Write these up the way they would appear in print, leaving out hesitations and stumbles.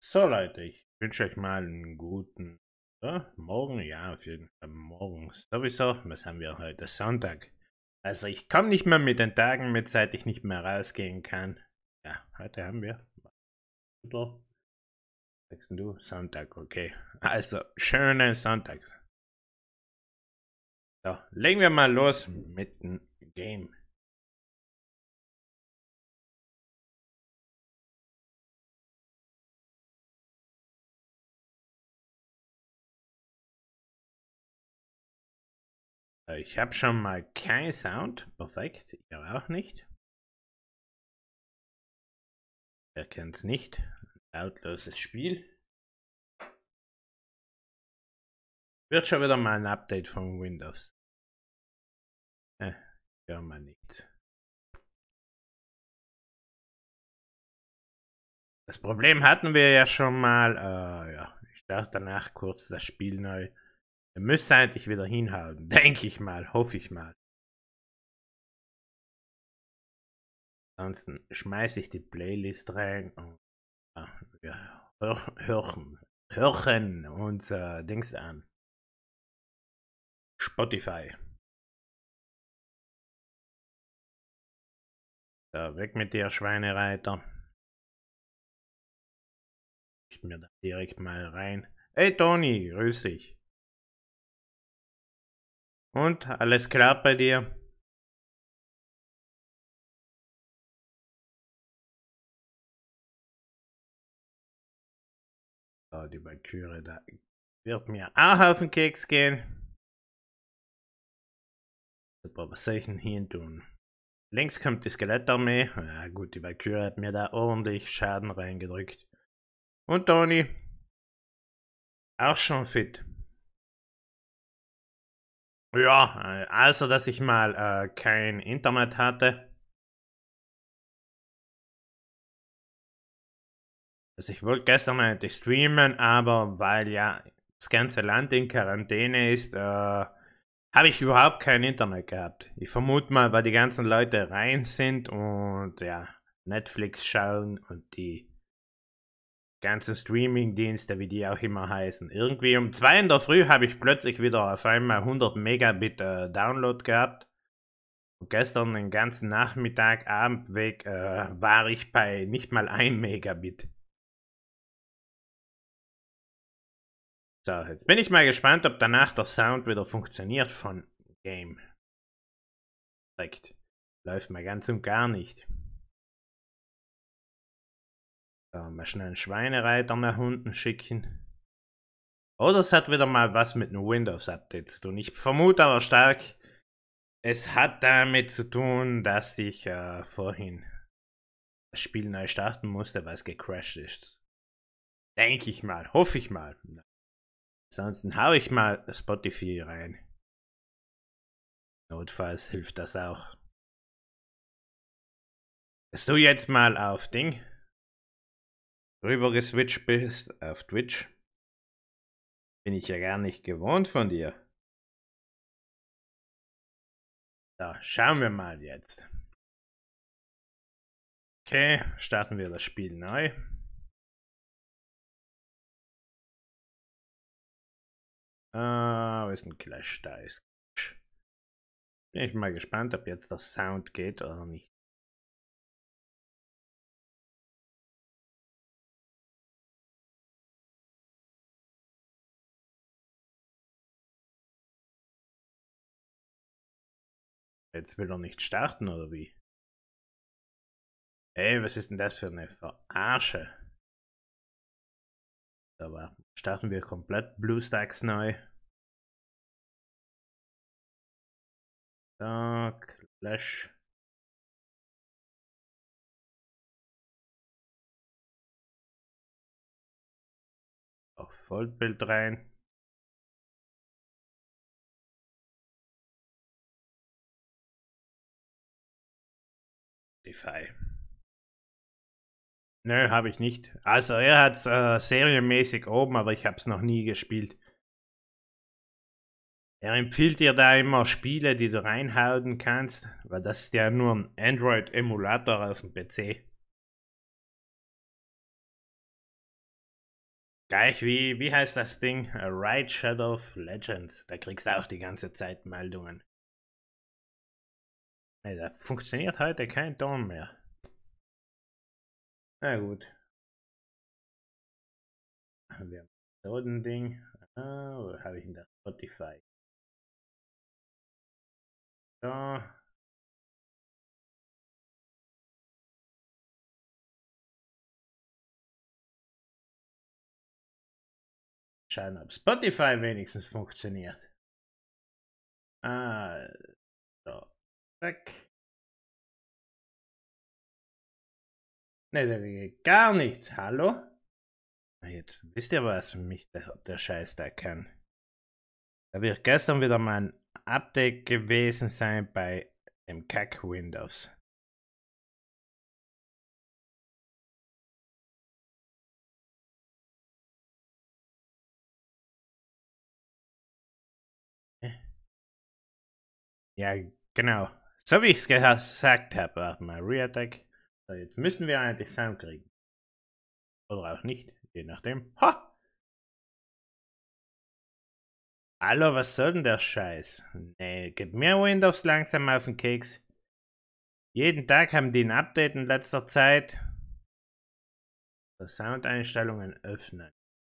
So Leute, ich wünsche euch mal einen guten Morgen. Ja, auf jeden Fall morgen sowieso. Was haben wir heute? Sonntag. Also ich komme nicht mehr mit den Tagen mit, seit ich nicht mehr rausgehen kann. Ja, heute haben wir. Oder? Sagst du? Sonntag, okay. Also, schönen Sonntag. So, legen wir mal los mit dem Game. Ich habe schon mal keinen Sound. Perfekt. Ich auch nicht. Wer kennt's nicht? Lautloses Spiel. Wird schon wieder mal ein Update von Windows. Ja, mal nicht. Das Problem hatten wir ja schon mal. Ja, ich starte danach kurz das Spiel neu. Wir müssen eigentlich wieder hinhauen. Denke ich mal, hoffe ich mal. Ansonsten schmeiße ich die Playlist rein und wir hören uns Dings an. Spotify. So, weg mit dir, Schweinereiter. Ich mir da direkt mal rein. Hey Toni, grüß dich. Und alles klar bei dir? So, die Valkyrie da wird mir auch auf den Keks gehen. Super, was soll ich denn hier tun? Links kommt die Skelettarmee. Ja gut, die Valkyrie hat mir da ordentlich Schaden reingedrückt. Und Toni, auch schon fit. Ja, also dass ich mal kein Internet hatte. Also ich wollte gestern eigentlich streamen, aber weil ja das ganze Land in Quarantäne ist, habe ich überhaupt kein Internet gehabt. Ich vermute mal, weil die ganzen Leute rein sind und ja, Netflix schauen und die ganzen Streaming-Dienste, wie die auch immer heißen. Irgendwie um 2 in der Früh habe ich plötzlich wieder auf einmal 100 Megabit Download gehabt. Und gestern den ganzen Nachmittag, Abendweg war ich bei nicht mal 1 Megabit. So, jetzt bin ich mal gespannt, ob danach der Sound wieder funktioniert von Game. Direkt. Läuft mal ganz und gar nicht. So, mal schnell einen Schweinereiter nach unten schicken. Oder es hat wieder mal was mit einem Windows-Update zu tun. Ich vermute aber stark, es hat damit zu tun, dass ich vorhin das Spiel neu starten musste, weil es gecrashed ist. Denke ich mal, hoffe ich mal. Ansonsten hau ich mal Spotify rein. Notfalls hilft das auch. Dass du jetzt mal auf Ding rüber geswitcht bist, auf Twitch, bin ich ja gar nicht gewohnt von dir. So, schauen wir mal jetzt. Okay, starten wir das Spiel neu. Wo ist ein Clash? Da ist Clash. Bin ich mal gespannt, ob jetzt der Sound geht oder nicht. Jetzt will er nicht starten oder wie? Ey, was ist denn das für eine Verarsche? Aber starten wir komplett BlueStacks neu. So, Clash. Auf Vollbild rein. Defy. Nö, habe ich nicht. Also er hat es serienmäßig oben, aber ich habe es noch nie gespielt. Er empfiehlt dir da immer Spiele, die du reinhauen kannst, weil das ist ja nur ein Android-Emulator auf dem PC. Gleich wie heißt das Ding? A Raid Shadow of Legends. Da kriegst du auch die ganze Zeit Meldungen. Ne, da funktioniert heute kein Ton mehr. Na gut. Wir haben so ein Ding. Wo habe ich denn das? Spotify. So. Schauen, ob Spotify wenigstens funktioniert. So. Zack. Ne, da geht gar nichts. Hallo? Jetzt wisst ihr, was mich der Scheiß da kann. Da wird gestern wieder mal ein Update gewesen sein bei dem Kack Windows. Ja, genau. So wie ich es gesagt habe, warte mal, Reattack. So, jetzt müssen wir eigentlich Sound kriegen. Oder auch nicht, je nachdem. Ha! Hallo, was soll denn der Scheiß? Nee, geht mir Windows langsam auf den Keks. Jeden Tag haben die ein Update in letzter Zeit. So, Soundeinstellungen öffnen.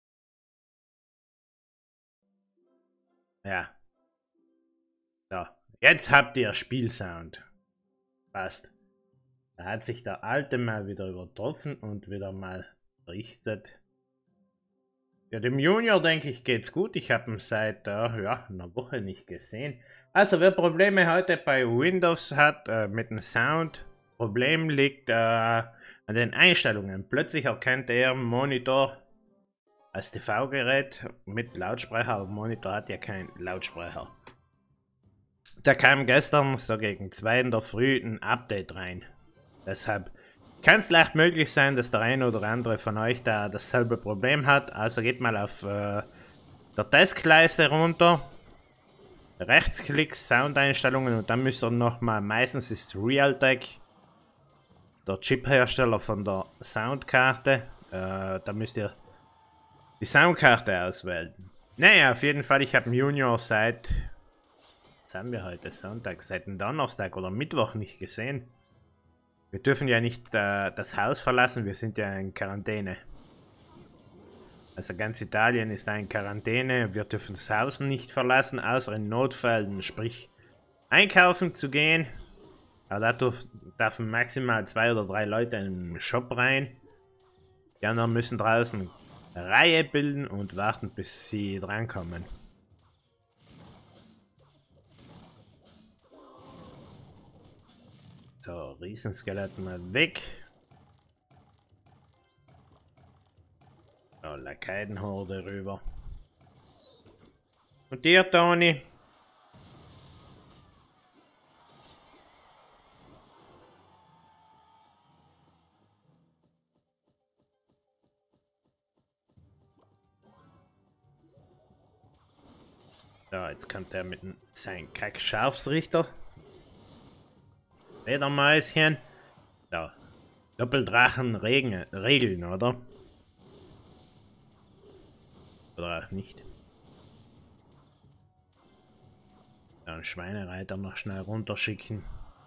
Ja. So, jetzt habt ihr Spielsound. Passt. Da hat sich der alte mal wieder übertroffen und wieder mal berichtet. Ja, dem Junior denke ich geht's gut. Ich habe ihn seit ja, einer Woche nicht gesehen. Also wer Probleme heute bei Windows hat mit dem Sound, Problem liegt an den Einstellungen. Plötzlich erkennt er im Monitor als TV-Gerät mit Lautsprecher, aber Monitor hat ja keinen Lautsprecher. Da kam gestern so gegen 2 in der Früh ein Update rein. Deshalb kann es leicht möglich sein, dass der eine oder andere von euch da dasselbe Problem hat. Also geht mal auf der Taskleiste runter, Rechtsklicks, Soundeinstellungen und dann müsst ihr nochmal, meistens ist Realtek der Chiphersteller von der Soundkarte, da müsst ihr die Soundkarte auswählen. Naja, auf jeden Fall, ich habe Junior seit, was haben wir heute, Sonntag, seit dem Donnerstag oder Mittwoch nicht gesehen. Wir dürfen ja nicht das Haus verlassen, wir sind ja in Quarantäne. Also ganz Italien ist in Quarantäne, wir dürfen das Haus nicht verlassen, außer in Notfällen, sprich einkaufen zu gehen. Aber da dürfen maximal 2 oder 3 Leute in den Shop rein. Die anderen müssen draußen eine Reihe bilden und warten, bis sie drankommen. So, Riesenskelett mal weg. So, Lakaidenhorde rüber. Und dir, Toni? So, jetzt kommt er mit seinem Kack-Scharfsrichter. Ledermäuschen. So. Doppeldrachen regeln, oder? Oder auch nicht. Dann Schweinereiter noch schnell runterschicken.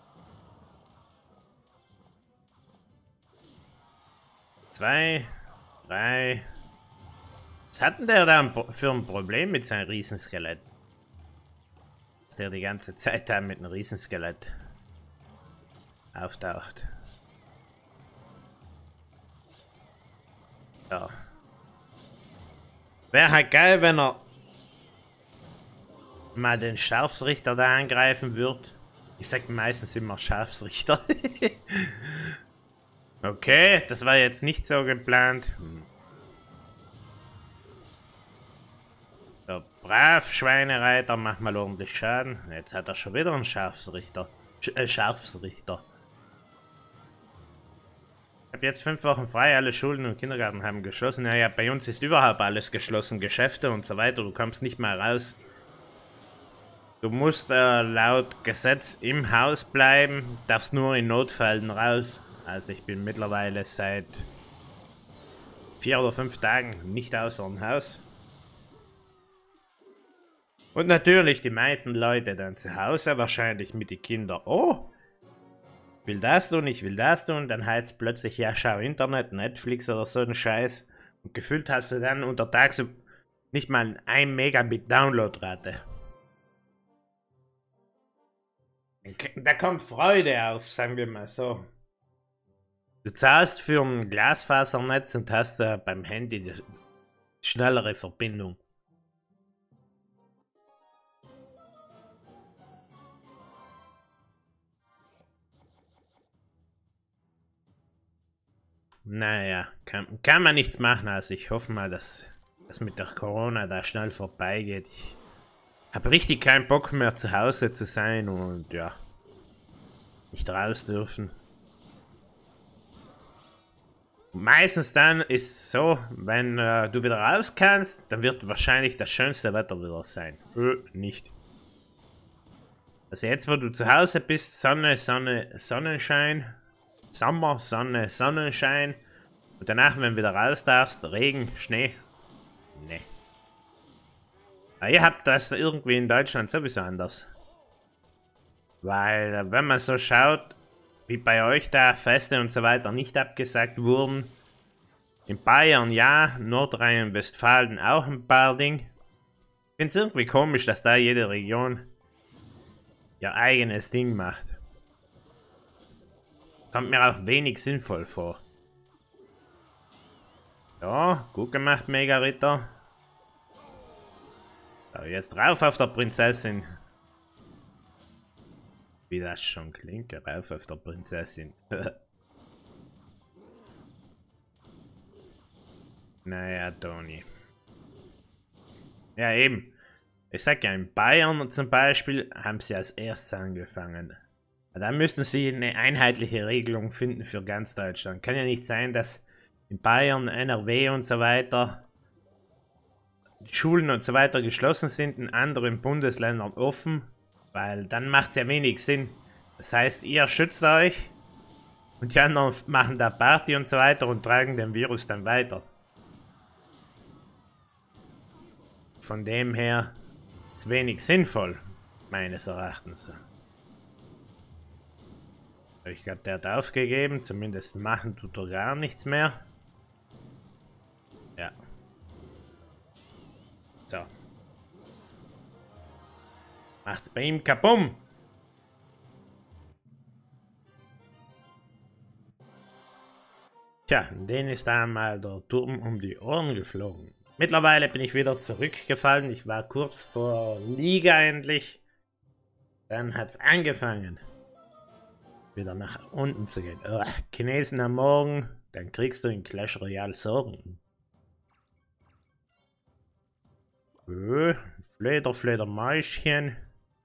Zwei, drei. Was hat denn der da für ein Problem mit seinem Riesenskelett? Dass der die ganze Zeit da mit einem Riesenskelett auftaucht. Ja. Wäre halt geil, wenn er mal den Scharfsrichter da angreifen würde. Ich sag meistens immer Scharfsrichter. Okay, das war jetzt nicht so geplant. So, brav, Schweinereiter, mach mal ordentlich Schaden. Jetzt hat er schon wieder einen Scharfsrichter. Scharfsrichter. Ich habe jetzt 5 Wochen frei, alle Schulen und Kindergarten haben geschlossen. Ja, bei uns ist überhaupt alles geschlossen, Geschäfte und so weiter. Du kommst nicht mal raus. Du musst laut Gesetz im Haus bleiben, darfst nur in Notfällen raus. Also ich bin mittlerweile seit 4 oder 5 Tagen nicht außer dem Haus. Und natürlich die meisten Leute dann zu Hause, wahrscheinlich mit den Kindern. Oh, will das tun, ich will das tun. Dann heißt es plötzlich, ja, schau Internet, Netflix oder so ein Scheiß. Und gefühlt hast du dann untertags nicht mal 1 Megabit Downloadrate. Da kommt Freude auf, sagen wir mal so. Du zahlst für ein Glasfasernetz und hast beim Handy die schnellere Verbindung. Naja, kann man nichts machen. Also ich hoffe mal, dass das mit der Corona da schnell vorbeigeht. Ich habe richtig keinen Bock mehr zu Hause zu sein und ja, nicht raus dürfen. Meistens dann ist es so, wenn du wieder raus kannst, dann wird wahrscheinlich das schönste Wetter wieder sein. Nicht. Also jetzt, wo du zu Hause bist, Sonne, Sonne, Sonnenschein. Sommer, Sonne, Sonnenschein. Und danach, wenn du wieder raus darfst, Regen, Schnee. Nee. Aber ihr habt das irgendwie in Deutschland sowieso anders. Weil, wenn man so schaut, wie bei euch da Feste und so weiter nicht abgesagt wurden. In Bayern ja, Nordrhein-Westfalen auch ein paar Dinge. Ich finde es irgendwie komisch, dass da jede Region ihr eigenes Ding macht. Kommt mir auch wenig sinnvoll vor. Ja, gut gemacht, Mega-Ritter. So, jetzt rauf auf der Prinzessin. Wie das schon klingt, rauf auf der Prinzessin. Naja, Toni. Ja, eben. Ich sag ja, in Bayern zum Beispiel haben sie als erstes angefangen. Da müssten sie eine einheitliche Regelung finden für ganz Deutschland. Kann ja nicht sein, dass in Bayern, NRW und so weiter die Schulen und so weiter geschlossen sind, in anderen Bundesländern offen, weil dann macht es ja wenig Sinn. Das heißt, ihr schützt euch und die anderen machen da Party und so weiter und tragen den Virus dann weiter. Von dem her ist es wenig sinnvoll, meines Erachtens. Ich glaube, der hat aufgegeben. Zumindest machen tut er gar nichts mehr. Ja. So. Macht's bei ihm kabum. Tja, denen ist einmal der Turm um die Ohren geflogen. Mittlerweile bin ich wieder zurückgefallen. Ich war kurz vor Liga endlich. Dann hat's angefangen, wieder nach unten zu gehen. Chinesen am Morgen, dann kriegst du in Clash Royale Sorgen. Fledermäuschen.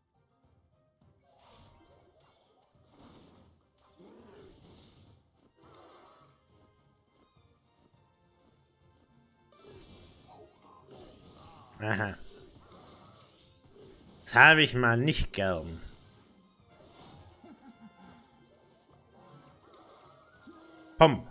Aha. Das habe ich mal nicht gern. Komm.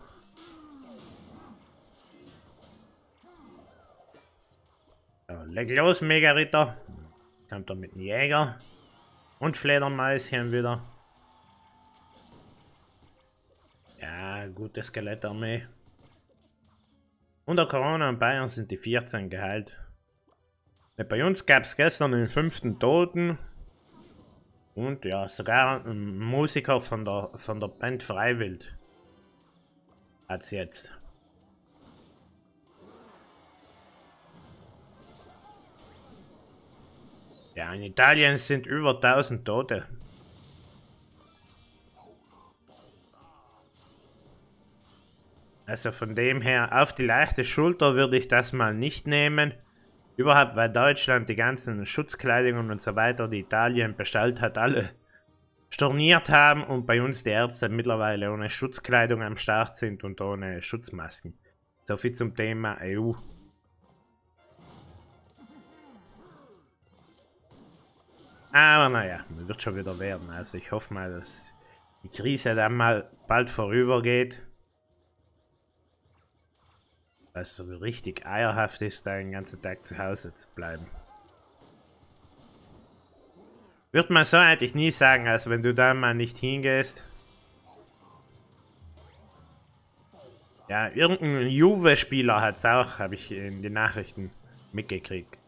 So, leg los, Mega-Ritter. Kommt er mit dem Jäger. Und Fledermäuschen wieder. Ja, gute Skelettarmee. Unter Corona in Bayern sind die 14 geheilt. Bei uns gab es gestern den 5. Toten. Und ja, sogar ein Musiker von der Band Freiwild hat's jetzt. Ja, in Italien sind über 1000 Tote. Also von dem her, auf die leichte Schulter würde ich das mal nicht nehmen. Überhaupt, weil Deutschland die ganzen Schutzkleidungen und so weiter, die Italien bestellt hat, alle storniert haben und bei uns die Ärzte mittlerweile ohne Schutzkleidung am Start sind und ohne Schutzmasken. So viel zum Thema EU. Aber naja, wird schon wieder werden. Also ich hoffe mal, dass die Krise dann mal bald vorübergeht. Weil es so richtig eierhaft ist, da den ganzen Tag zu Hause zu bleiben. Würde man so eigentlich nie sagen, also wenn du da mal nicht hingehst. Ja, irgendein Juve-Spieler hat es auch, habe ich in den Nachrichten mitgekriegt.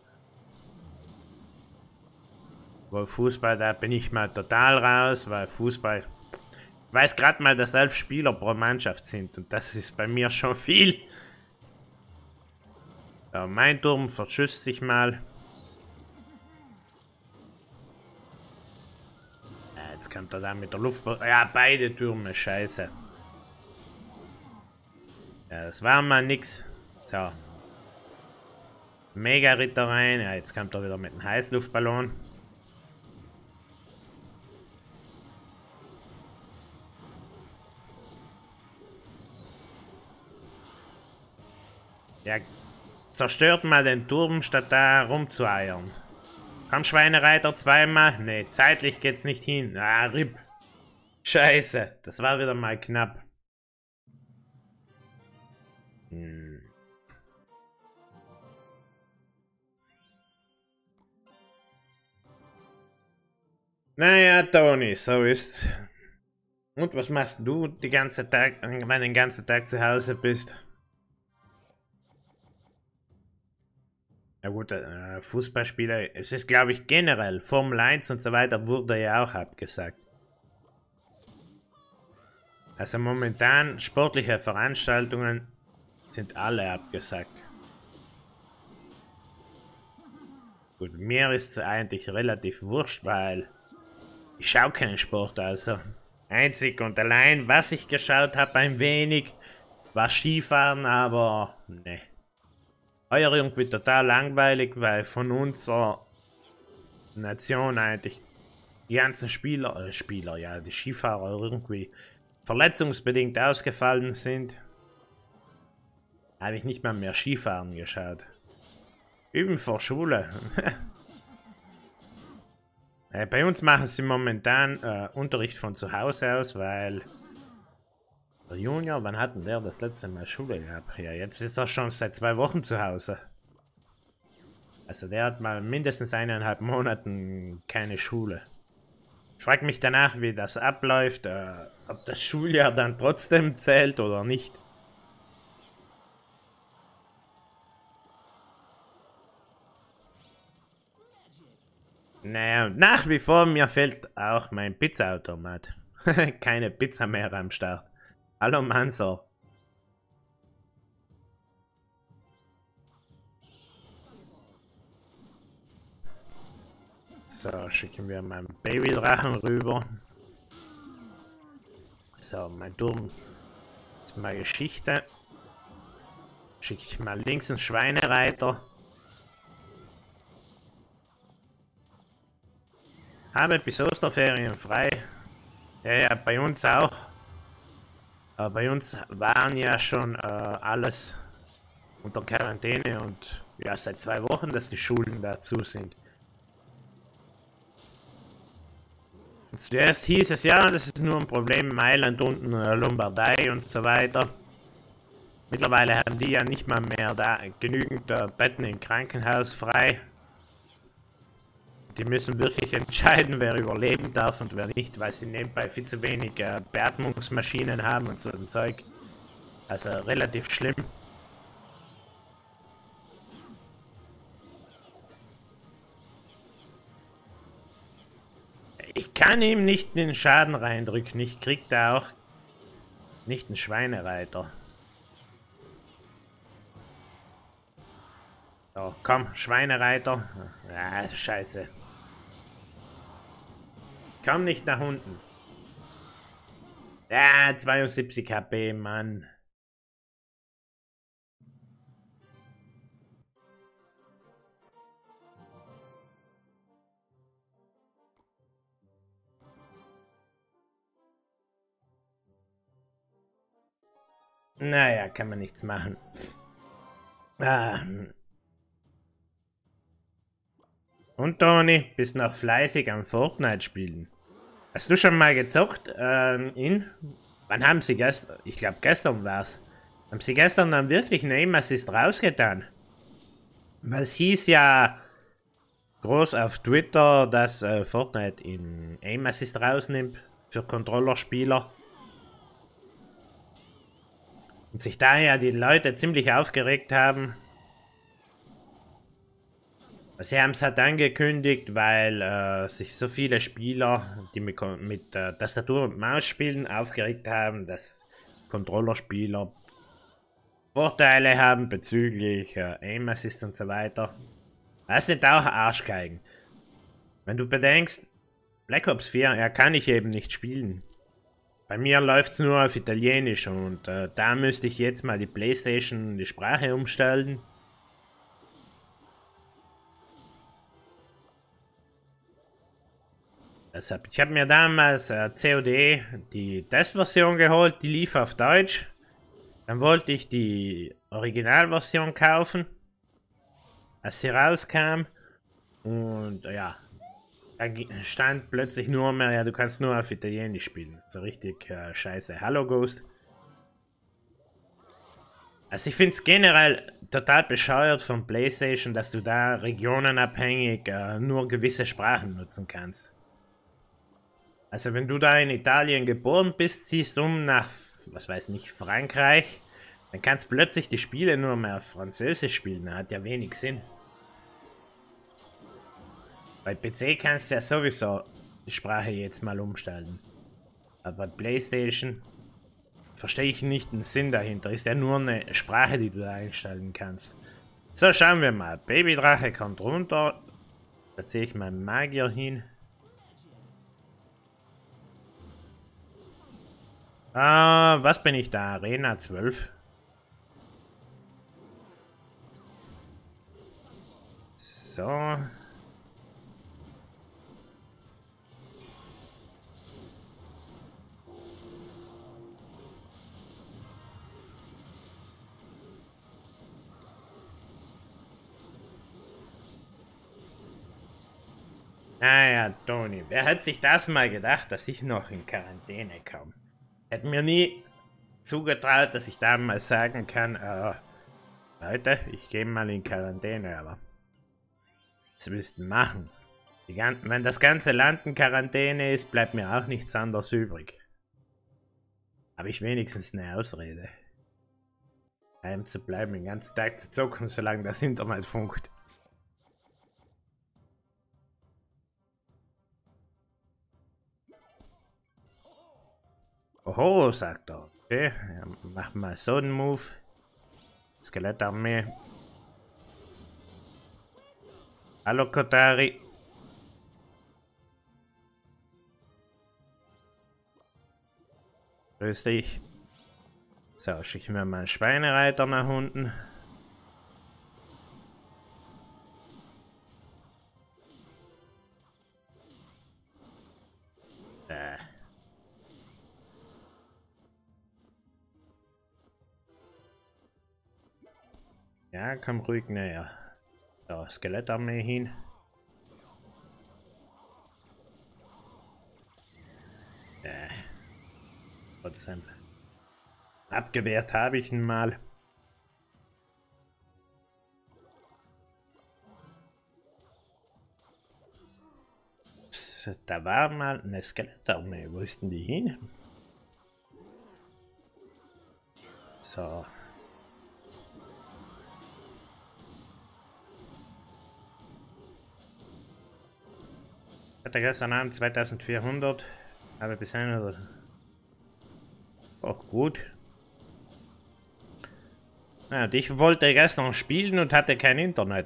Wo Fußball, da bin ich mal total raus, weil Fußball... Ich weiß gerade mal, dass 11 Spieler pro Mannschaft sind und das ist bei mir schon viel. So, mein Turm verschüsst sich mal. Ja, jetzt kommt er da mit der Luft... Ja, beide Türme, scheiße. Ja, das war mal nix. So. Mega-Ritter rein. Ja, jetzt kommt er wieder mit einem Heißluftballon. Ja, zerstört mal den Turm, statt da rumzueiern. Komm, Schweinereiter, zweimal. Nee, zeitlich geht's nicht hin. Ah, RIP. Scheiße, das war wieder mal knapp. Naja, Toni, so ist's. Und was machst du den ganzen Tag, wenn du den ganzen Tag zu Hause bist? Ja gut, Fußballspieler, es ist glaube ich generell, Formel 1 und so weiter wurde ja auch abgesagt. Also momentan sportliche Veranstaltungen sind alle abgesagt. Gut, mir ist es eigentlich relativ wurscht, weil ich schaue keinen Sport, also einzig und allein, was ich geschaut habe ein wenig, war Skifahren, aber ne. Heuer irgendwie total langweilig, weil von unserer Nation eigentlich die ganzen Spieler, ja, die Skifahrer irgendwie verletzungsbedingt ausgefallen sind. Habe ich nicht mal mehr Skifahren geschaut. Üben vor Schule. Bei uns machen sie momentan Unterricht von zu Hause aus, weil der Junior, wann hatten der das letzte Mal Schule gehabt? Ja, jetzt ist er schon seit 2 Wochen zu Hause. Also der hat mal mindestens 1,5 Monaten keine Schule. Ich frage mich danach, wie das abläuft, ob das Schuljahr dann trotzdem zählt oder nicht. Naja, nach wie vor, mir fehlt auch mein Pizzaautomat. Keine Pizza mehr am Start. Hallo Manso. So, schicken wir meinen Babydrachen rüber. So, mein Turm ist mal Geschichte. Schicke ich mal links einen Schweinereiter. Habe bis Osterferien frei. Ja, bei uns auch. Aber bei uns waren ja schon alles unter Quarantäne und ja, seit 2 Wochen, dass die Schulen dazu sind. Und zuerst hieß es ja, das ist nur ein Problem, Mailand unten, Lombardei und so weiter. Mittlerweile haben die ja nicht mal mehr da genügend Betten im Krankenhaus frei. Die müssen wirklich entscheiden, wer überleben darf und wer nicht, weil sie nebenbei viel zu wenig Beatmungsmaschinen haben und so ein Zeug. Also relativ schlimm. Ich kann ihm nicht den Schaden reindrücken. Ich krieg da auch nicht einen Schweinereiter. So, komm, Schweinereiter. Ah, scheiße. Komm nicht nach unten. Ja, 72 HP, Mann. Naja, kann man nichts machen. Und Toni, bist noch fleißig am Fortnite spielen. Hast du schon mal gezockt? Wann haben sie gestern? Ich glaube gestern war's. Haben sie gestern dann wirklich einen Aim Assist rausgetan? Was hieß ja groß auf Twitter, dass Fortnite in Aim Assist rausnimmt für Controllerspieler. Und sich daher die Leute ziemlich aufgeregt haben. Sie haben es halt angekündigt, weil sich so viele Spieler, die mit Tastatur und Maus spielen, aufgeregt haben, dass Controllerspieler Vorteile haben bezüglich Aim Assist und so weiter. Das sind auch Arschgeigen. Wenn du bedenkst, Black Ops 4, kann ich eben nicht spielen. Bei mir läuft es nur auf Italienisch und da müsste ich jetzt mal die PlayStation, die Sprache umstellen. Deshalb, ich habe mir damals COD die Testversion geholt, die lief auf Deutsch. Dann wollte ich die Originalversion kaufen, als sie rauskam. Und ja, da stand plötzlich nur mehr, ja, du kannst nur auf Italienisch spielen. So richtig scheiße. Hallo Ghost. Also ich finde es generell total bescheuert von PlayStation, dass du da regionenabhängig nur gewisse Sprachen nutzen kannst. Also wenn du da in Italien geboren bist, ziehst um nach, was weiß nicht, Frankreich, dann kannst du plötzlich die Spiele nur mehr auf Französisch spielen. Das hat ja wenig Sinn. Bei PC kannst du ja sowieso die Sprache jetzt mal umstellen. Aber bei PlayStation verstehe ich nicht den Sinn dahinter. Ist ja nur eine Sprache, die du da einstellen kannst. So, schauen wir mal. Babydrache kommt runter. Da ziehe ich meinen Magier hin. Was bin ich da? Arena 12. So. Naja, Toni, wer hat sich das mal gedacht, dass ich noch in Quarantäne komme? Hätte mir nie zugetraut, dass ich da mal sagen kann, Leute, ich gehe mal in Quarantäne, aber was willst du machen? Wenn das ganze Land in Quarantäne ist, bleibt mir auch nichts anderes übrig. Habe ich wenigstens eine Ausrede. Heim zu bleiben, den ganzen Tag zu zocken, solange das Internet funkt. Oho, sagt er. Okay, ja, mach mal so einen Move. Skelettarmee. Hallo Kotari. Grüß dich. So, schicken wir mal einen Schweinereiter nach unten. Ja, komm ruhig näher. So, Skelettarmee hin. Trotzdem. Abgewehrt habe ich ihn mal. Psst, da war mal eine Skelettarmee. Wo ist denn die hin? So. Ich hatte gestern Abend 2400. Aber bis einer. Auch gut. Ja, und ich wollte gestern spielen und hatte kein Internet.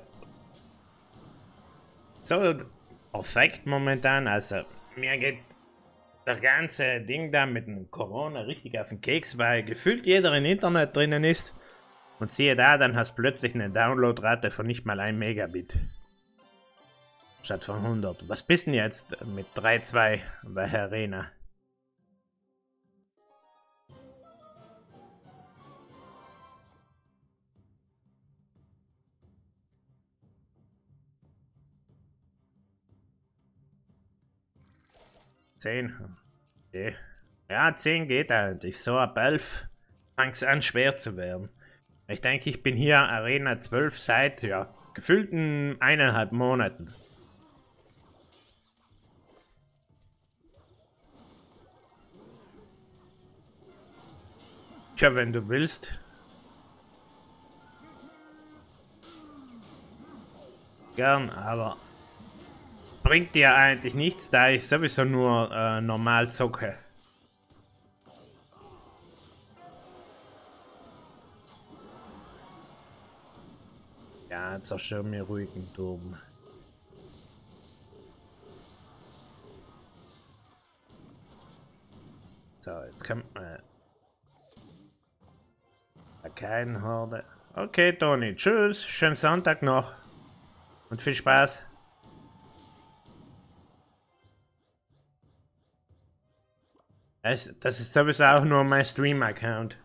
So perfekt momentan. Also mir geht das ganze Ding da mit dem Corona richtig auf den Keks, weil gefühlt jeder im Internet drinnen ist. Und siehe da, dann hast du plötzlich eine Downloadrate von nicht mal 1 Megabit. Statt von 100. Was bist denn jetzt mit 3,2 bei Arena? Okay. Ja, 10 geht halt. Ich so ab 11 fängt es an schwer zu werden. Ich denke, ich bin hier Arena 12 seit, ja, gefühlten 1,5 Monaten. Tja, wenn du willst. Gern, aber bringt dir eigentlich nichts, da ich sowieso nur normal zocke. Ja, zerstör mir ruhigen Turm. So, jetzt kommt man. Keine Horde. Okay, Toni, tschüss, schönen Sonntag noch und viel Spaß. Das ist sowieso auch nur mein Stream-Account.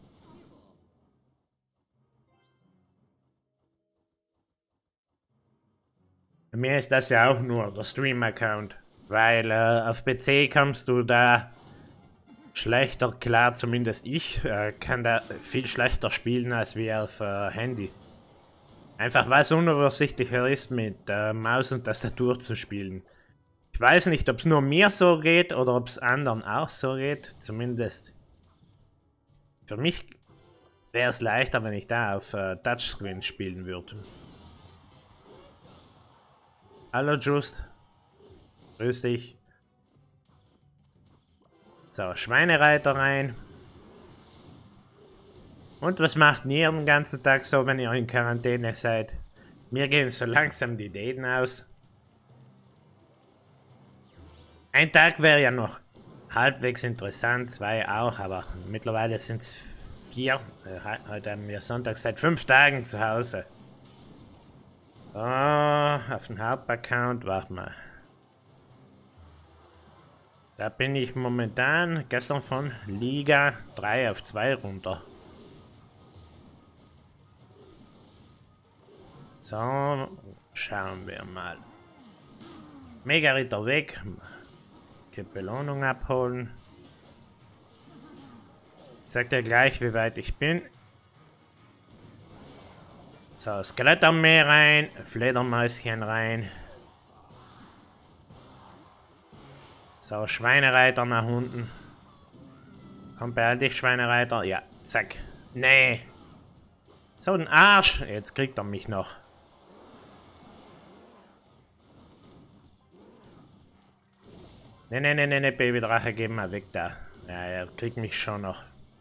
Bei mir ist das ja auch nur der Stream-Account, weil auf PC kommst du da schlechter klar, zumindest ich kann da viel schlechter spielen als wie auf Handy. Einfach weil es unübersichtlicher ist, mit Maus und Tastatur zu spielen. Ich weiß nicht, ob es nur mir so geht oder ob es anderen auch so geht. Zumindest für mich wäre es leichter, wenn ich da auf Touchscreen spielen würde. Hallo Just. Grüß dich. So, Schweinereiter rein. Und was macht ihr den ganzen Tag so, wenn ihr in Quarantäne seid? Mir gehen so langsam die Daten aus. Ein Tag wäre ja noch halbwegs interessant, 2 auch, aber mittlerweile sind es 4. Heute haben wir Sonntag seit 5 Tagen zu Hause. Oh, auf den Hauptaccount, warte mal. Da bin ich momentan gestern von Liga 3 auf 2 runter. So, schauen wir mal. Mega-Ritter weg. Die Belohnung abholen. Ich sag dir gleich, wie weit ich bin. So, Skelettarmee rein, Fledermäuschen rein. So, Schweinereiter nach unten. Komm, behalt dich, Schweinereiter. Ja, zack. Nee. So ein Arsch. Jetzt kriegt er mich noch. Nee, Babydrache, geh mal weg da. Ja, er kriegt mich schon noch.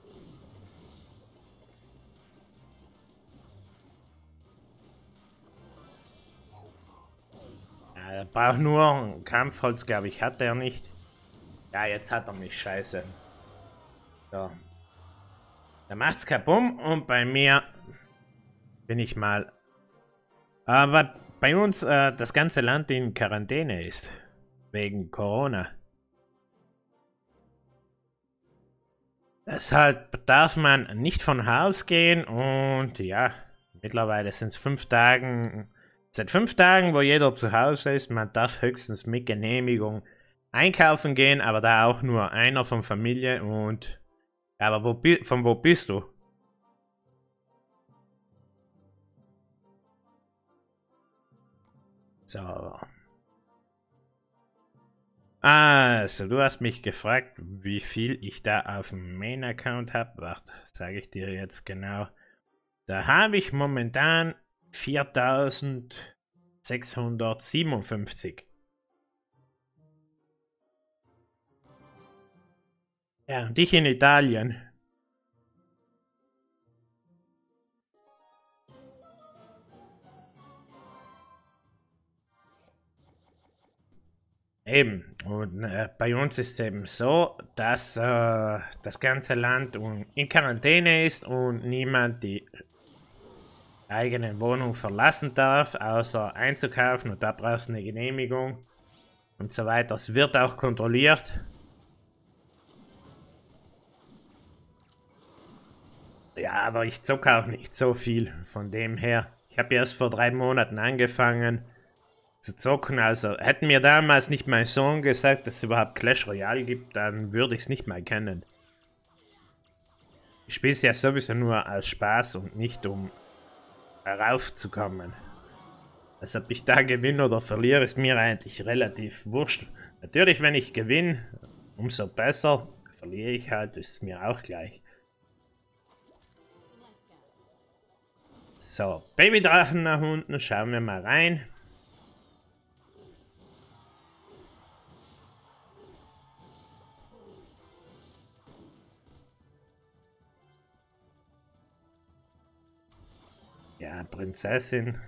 Ja, er braucht nur ein Kampfholz, glaube ich, hat er nicht. Ja, jetzt hat er mich, scheiße. So. Da macht's kabum und bei mir bin ich mal. Aber bei uns das ganze Land in Quarantäne ist. Wegen Corona. Deshalb darf man nicht von Haus gehen und ja, mittlerweile sind es 5 Tagen. Seit 5 Tagen, wo jeder zu Hause ist, man darf höchstens mit Genehmigung einkaufen gehen, aber da auch nur einer von Familie und... Ja, aber von wo bist du? So. Also, du hast mich gefragt, wie viel ich da auf dem Main-Account habe. Warte, sage ich dir jetzt genau. Da habe ich momentan 4657. Ja, und ich in Italien. Eben, und bei uns ist es eben so, dass das ganze Land in Quarantäne ist und niemand die eigene Wohnung verlassen darf, außer einzukaufen, und da brauchst du eine Genehmigung und so weiter. Es wird auch kontrolliert. Ja, aber ich zocke auch nicht so viel, von dem her. Ich habe erst vor 3 Monaten angefangen zu zocken, also hätten mir damals nicht mein Sohn gesagt, dass es überhaupt Clash Royale gibt, dann würde ich es nicht mal kennen. Ich spiele es ja sowieso nur als Spaß und nicht um heraufzukommen. Also ob ich da gewinne oder verliere, ist mir eigentlich relativ wurscht. Natürlich, wenn ich gewinne, umso besser. Verliere ich halt, ist mir auch gleich. So, Babydrachen nach unten, schauen wir mal rein. Ja, Prinzessin.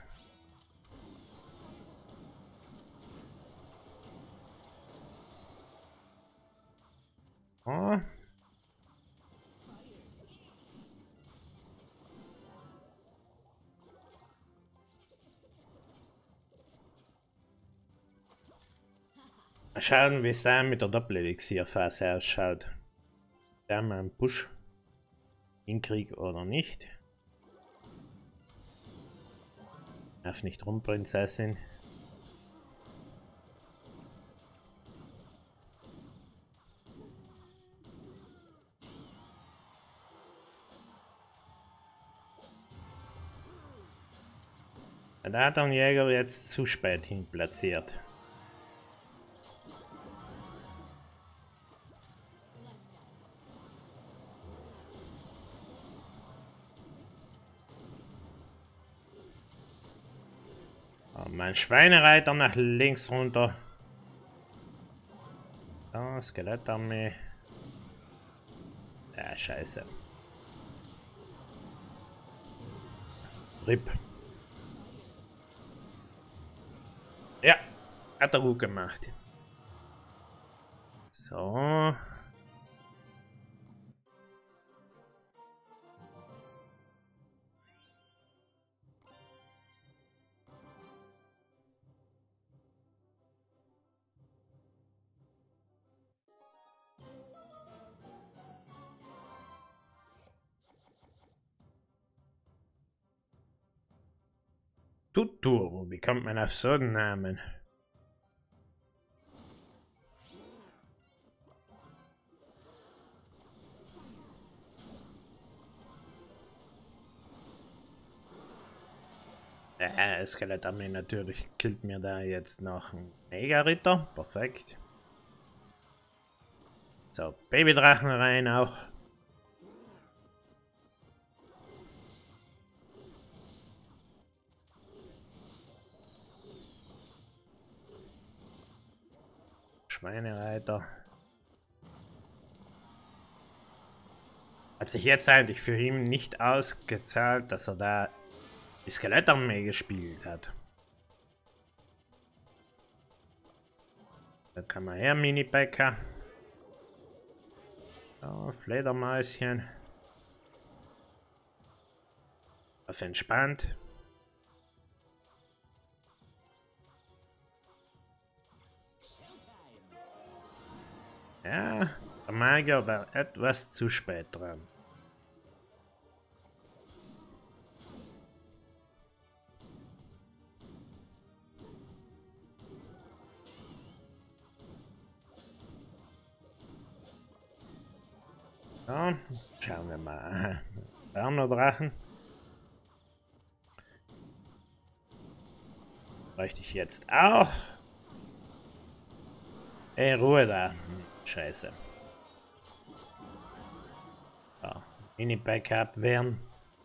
Oh. Mal schauen, wie es da mit der Doppelelixierphase ausschaut. Da mal einen Push hinkriege oder nicht. Darf nicht rum, Prinzessin. Da hat der Jäger jetzt zu spät hin platziert. Oh, mein Schweinereiter nach links runter. Da, Skelettarmee. Ja, scheiße. RIP. Ja, hat er gut gemacht. So. Tuturu, wie kommt man auf so einen Namen? Skelettarmee natürlich killt mir da jetzt noch ein Mega-Ritter. Perfekt. So, Babydrachen rein auch. Schweinereiter. Hat sich jetzt eigentlich für ihn nicht ausgezahlt, dass er da die Skelettarmee gespielt hat. Da kann man her, Mini-Bäcker. So, Fledermäuschen. Das entspannt. Ja, der Magier war etwas zu spät dran. So, schauen wir mal. Drachen. Bräuchte ich jetzt auch. Ey, Ruhe da. Scheiße. So, Mini-Backup abwehren.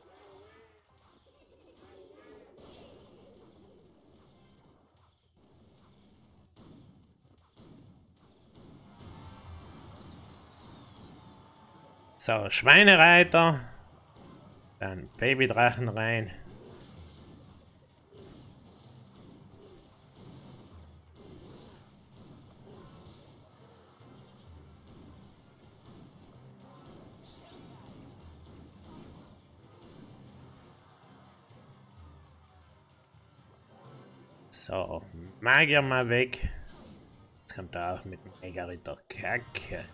So, Schweinereiter. Dann Babydrachen rein. So, Magier mal weg. Jetzt kommt er auch mit dem Mega-Ritter. Kacke.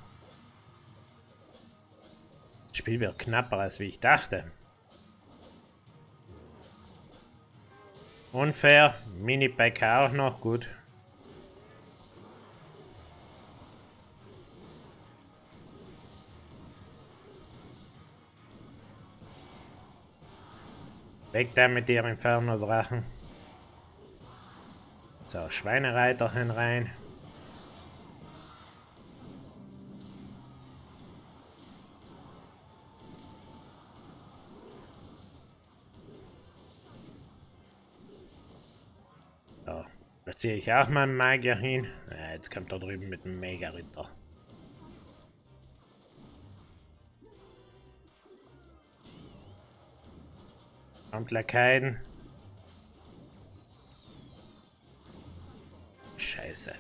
Das Spiel wird knapper als wie ich dachte. Unfair. Mini-Bäcker auch noch gut. Weg da mit dir, Inferno-Drachen. So, Schweinereiter rein. So, platziere ich auch mal einen Magier hin. Ja, jetzt kommt er drüben mit dem Mega-Ritter. Und Lakaien. Scheiße.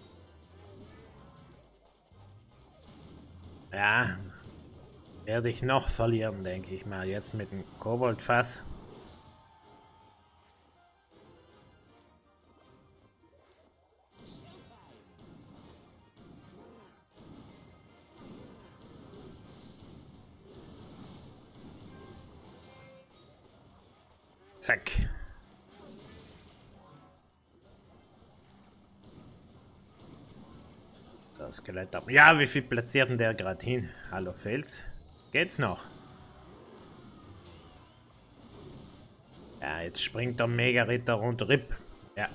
Ja, werde ich noch verlieren, denke ich mal. Jetzt mit dem Koboldfass. Zack. So, Skelett ab. Ja, wie viel platziert denn der gerade hin? Hallo Fels. Geht's noch? Ja, jetzt springt der Mega-Ritter runter. Rip. Ja.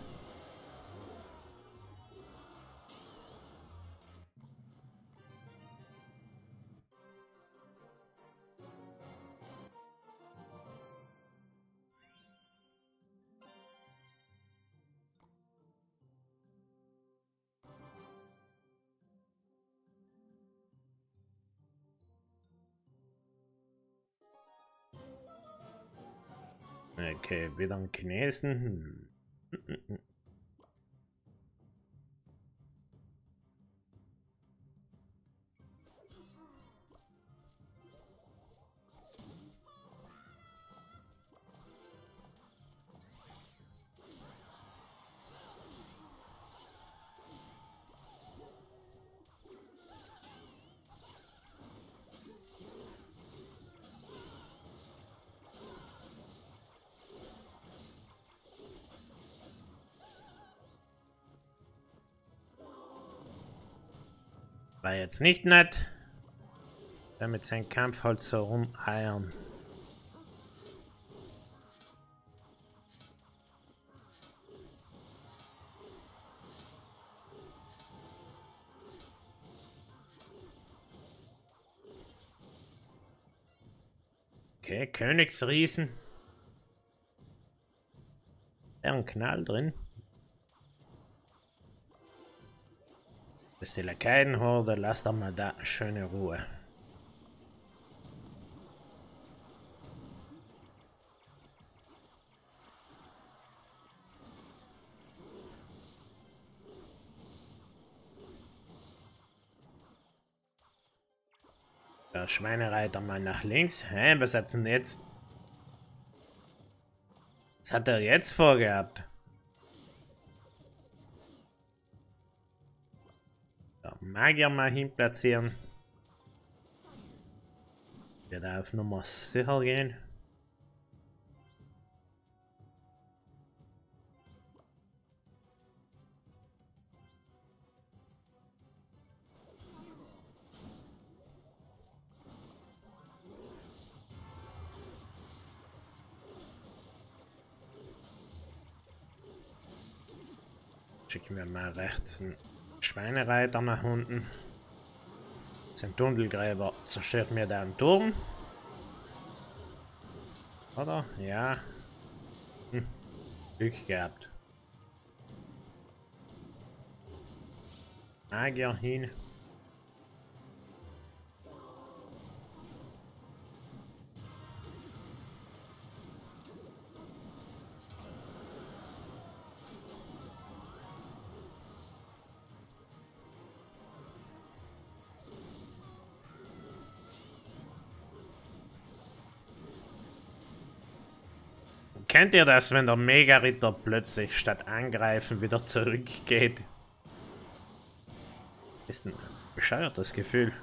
Okay, wieder ein Chinesen. War jetzt nicht nett. Damit sein Kampf halt so rumeiern. Okay, Königsriesen. Ja, ein Knall drin. Das ist die Lakaienhorde, lasst doch mal da schöne Ruhe. Der Schweinereiter mal nach links. Hä, was hat's denn jetzt? Was hat er jetzt vorgehabt? Der Magier mal hin platzieren. Wird auf Nummer sicher gehen. Schicken wir mal rechts einen Schweinereiter nach unten. Sein Tunnelgräber zerstört mir da einen Turm. Oder? Ja. Glück gehabt. Magier hin. Kennt ihr das, wenn der Mega-Ritter plötzlich statt angreifen wieder zurückgeht? Ist ein bescheuertes Gefühl.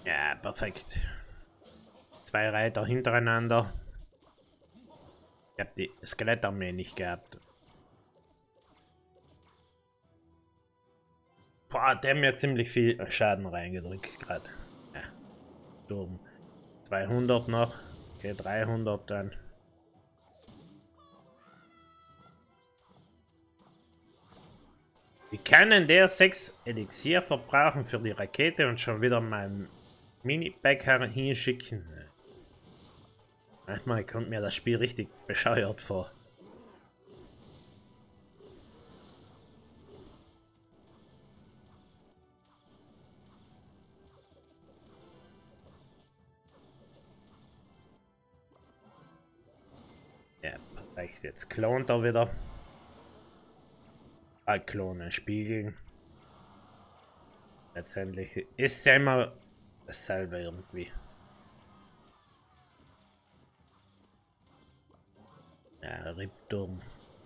Ja, perfekt. 2 Reiter hintereinander. Ich habe die Skelettarmee nicht gehabt. Boah, der hat mir ziemlich viel Schaden reingedrückt gerade. Ja, dumm. 200 noch. Okay, 300 dann. Wie kann denn der 6 Elixier verbrauchen für die Rakete und schon wieder meinen Mini-Bäcker hinschicken? Manchmal kommt mir das Spiel richtig bescheuert vor. Ja, perfekt. Jetzt klont er wieder. Klonen, spiegeln. Letztendlich ist es ja immer dasselbe irgendwie. Ja, Rippturm.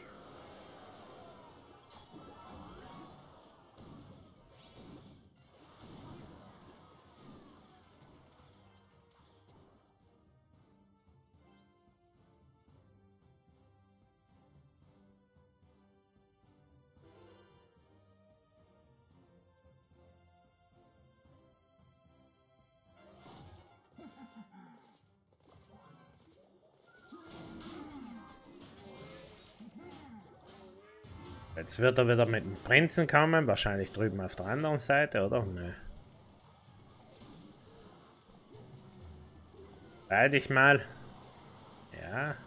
Jetzt wird er wieder mit dem Prinzen kommen, wahrscheinlich drüben auf der anderen Seite, oder? Nö. Beide ich mal. Ja.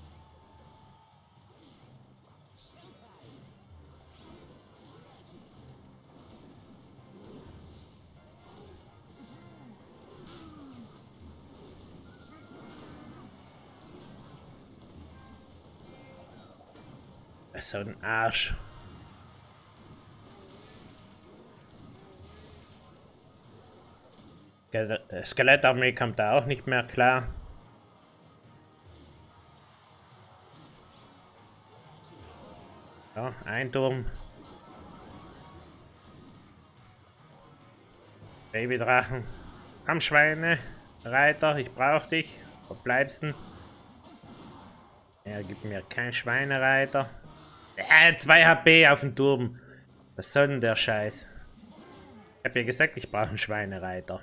So ein Arsch. Skelettarmee kommt da auch nicht mehr klar. Ja, ein Turm. Babydrachen. Komm, Schweine. Reiter, ich brauch dich. Wo bleibst du? Er gibt mir kein Schweinereiter. 2 HP auf den Turm. Was soll denn der Scheiß? Ich hab ja gesagt, ich brauche einen Schweinereiter.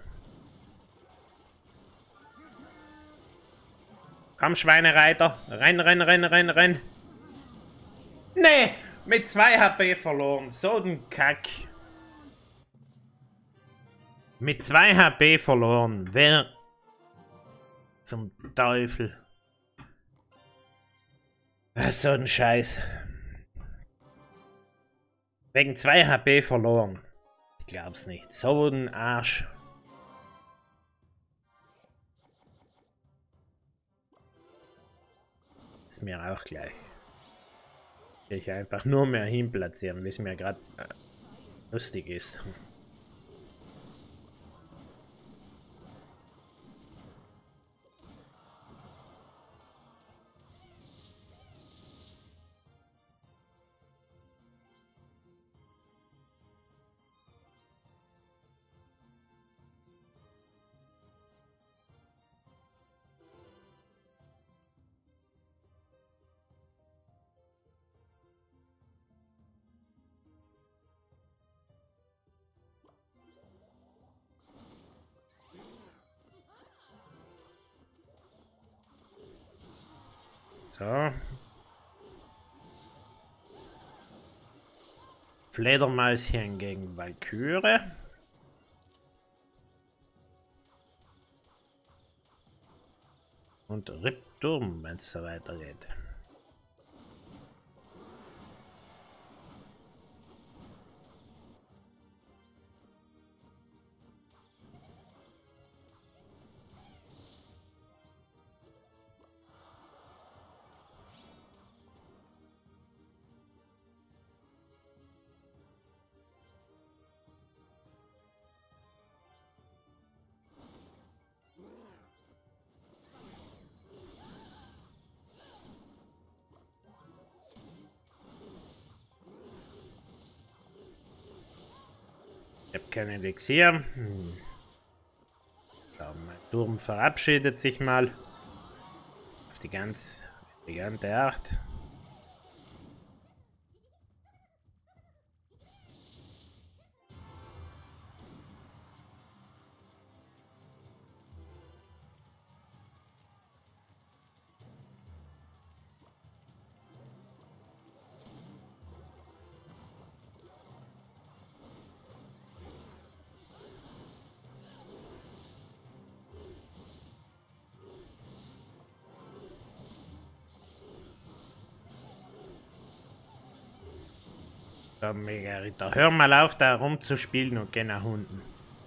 Komm, Schweinereiter. Renn, renn, renn, renn, renn. Nee, mit 2 HP verloren. So ein Kack. Mit 2 HP verloren. Wer zum Teufel? So ein Scheiß. Wegen 2 HP verloren. Ich glaub's nicht. So ein Arsch. Ist mir auch gleich. Ich einfach nur mehr hinplatzieren, wie es mir gerade lustig ist. So. Fledermäuschen gegen Walküre. Und Rippturm, wenn es so weitergeht. Ich habe kein Elixier. Turm verabschiedet sich mal. Auf die ganz elegante Art. So, Mega Ritter, hör mal auf, da rumzuspielen und geh nach unten.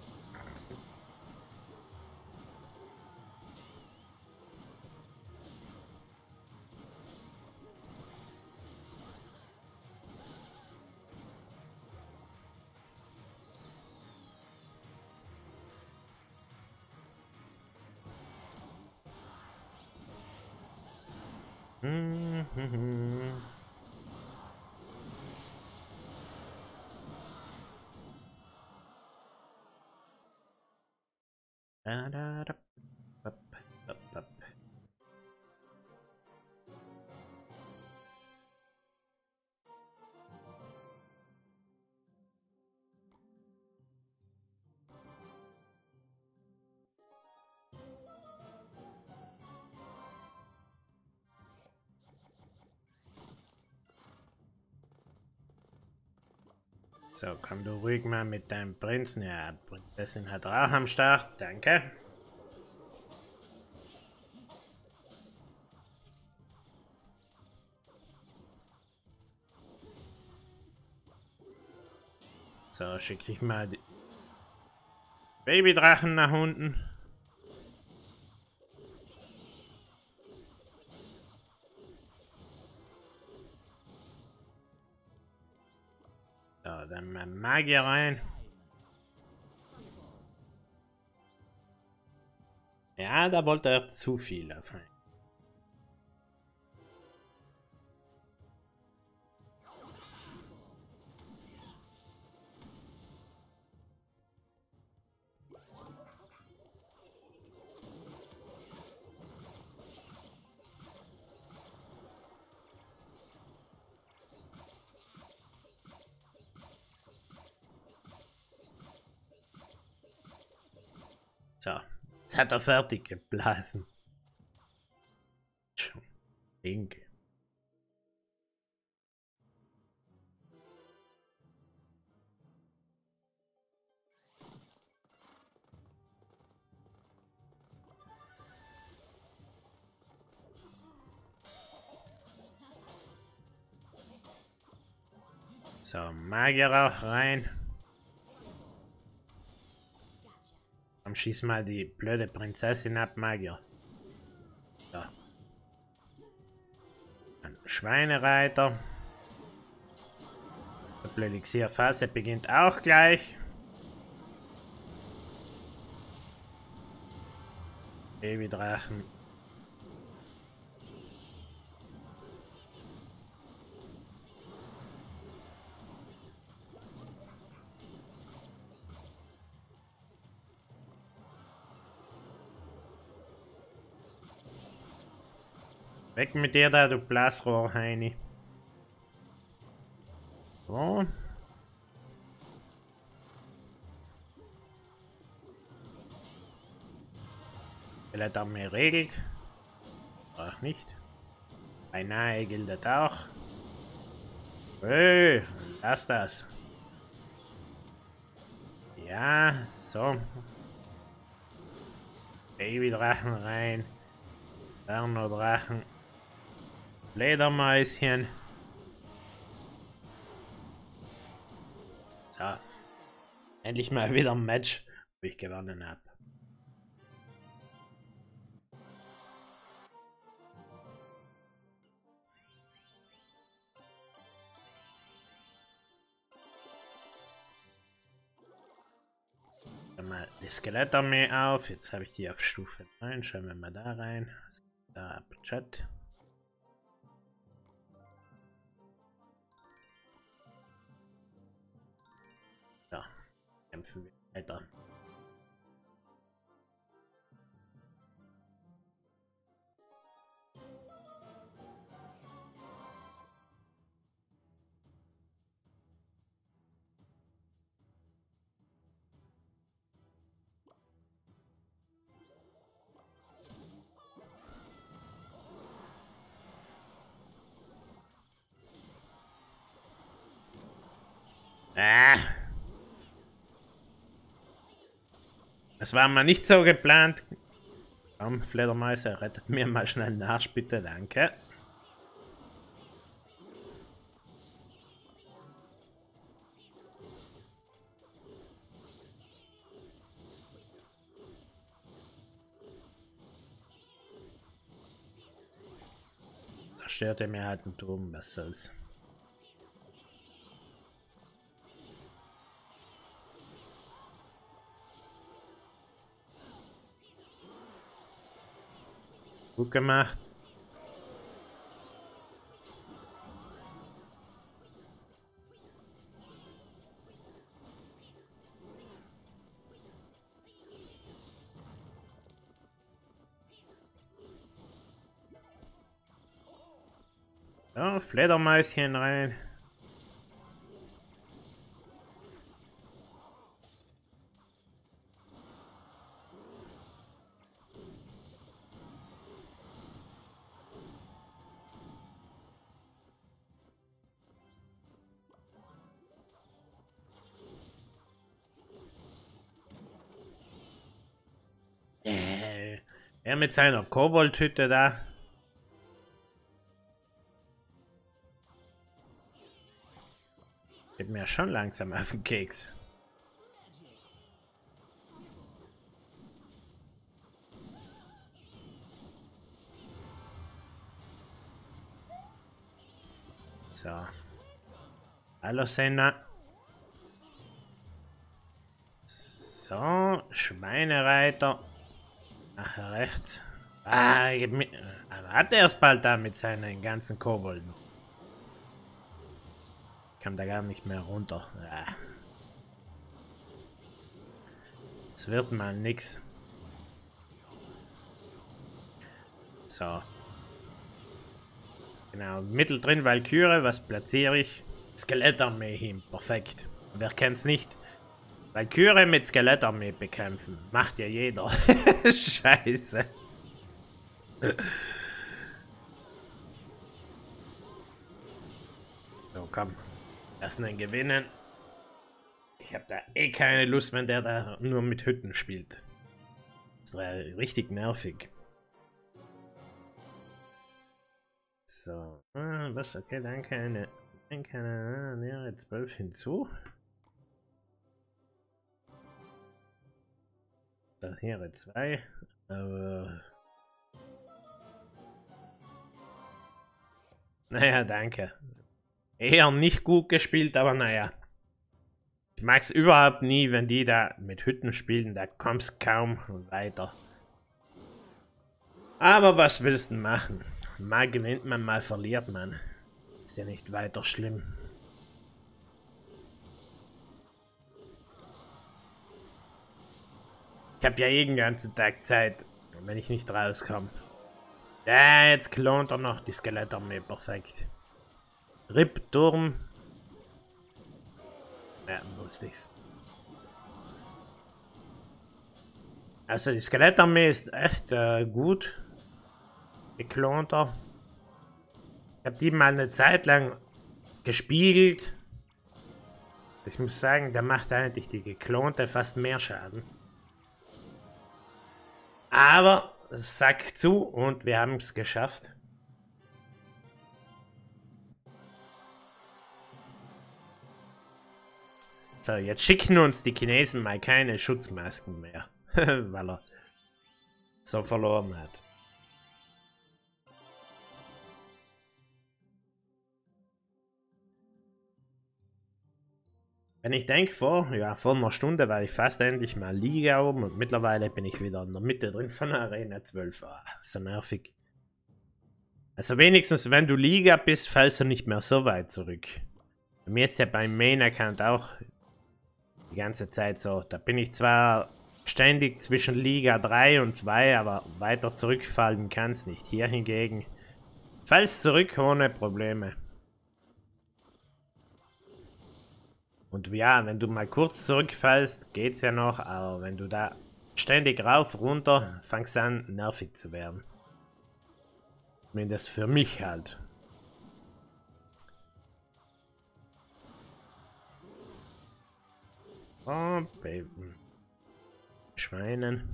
So, komm du ruhig mal mit deinem Prinzen. Ja, Prinzessin hat Rauch am Start. Danke. So, schicke ich mal die Babydrachen nach unten. So, dann mal Magier rein. Ja, da wollte er zu viel auf einen. So, jetzt hat er fertig geblasen. Denke. So, Magier auch rein. Komm, schieß mal die blöde Prinzessin ab, Magier. So. Dann Schweinereiter. Die Elixierphase beginnt auch gleich. Babydrachen. Weg mit dir da, du Blasrohrheini. So. Vielleicht auch mehr regelt. Auch nicht. Beinahe gilt das auch. Hey, lass das. Ja, so. Babydrachen rein. Drachen. Fledermäuschen. So. Endlich mal wieder ein Match, wo ich gewonnen habe. Dann mal die Skelettarmee auf. Jetzt habe ich die auf Stufe 9. Schauen wir mal da rein. Da, Chat. So, kämpfen wir weiter. Ah, das war mal nicht so geplant. Komm, Fledermäuse, rettet mir mal schnell den Arsch, bitte, danke. Zerstörte mir halt den Turm, was soll's. Gut gemacht. So, Fledermäuschen rein. Er mit seiner Koboldhütte da. Geht mir schon langsam auf den Keks. So. Hallo Senna. So, Schweinereiter. Ach, rechts. Ah, hat er es bald da mit seinen ganzen Kobolden. Kam da gar nicht mehr runter. Ah. Es wird mal nix. So. Genau, mittendrin Valkyrie, was platziere ich? Skelettarmee hin, perfekt. Wer kennt's nicht? Valkyrie mit Skelettarmee bekämpfen. Macht ja jeder. Scheiße. So, komm. Lass ihn gewinnen. Ich habe da eh keine Lust, wenn der da nur mit Hütten spielt. Das wäre richtig nervig. So. Was? Okay, danke. Nähere 12 hinzu. Das hier 2. Aber. Naja, danke. Eher nicht gut gespielt, aber naja. Ich mag es überhaupt nie, wenn die da mit Hütten spielen, da kommst kaum weiter. Aber was willst du machen? Mal gewinnt man, mal verliert man. Ist ja nicht weiter schlimm. Ich habe ja eh den ganzen Tag Zeit, wenn ich nicht rauskomme. Ja, jetzt klont er noch die Skelettarmee, perfekt. Rippturm. Ja, wusste ich's. Also die Skelettarmee ist echt gut. Geklonter. Ich habe die mal eine Zeit lang gespielt. Ich muss sagen, der macht eigentlich die geklonte fast mehr Schaden. Aber Sack zu und wir haben es geschafft. So, jetzt schicken uns die Chinesen mal keine Schutzmasken mehr, weil er so verloren hat. Wenn ich denke, vor einer Stunde war ich fast endlich mal Liga oben und mittlerweile bin ich wieder in der Mitte drin von der Arena 12. So nervig. Also wenigstens, wenn du Liga bist, fällst du nicht mehr so weit zurück. Bei mir ist ja beim Main-Account auch die ganze Zeit so. Da bin ich zwar ständig zwischen Liga 3 und 2, aber weiter zurückfallen kann es nicht. Hier hingegen fällst zurück ohne Probleme. Und ja, wenn du mal kurz zurückfällst, geht's ja noch, aber wenn du da ständig rauf, runter, fangst an, nervig zu werden. Zumindest für mich halt. Oh, Baby. Schweinen.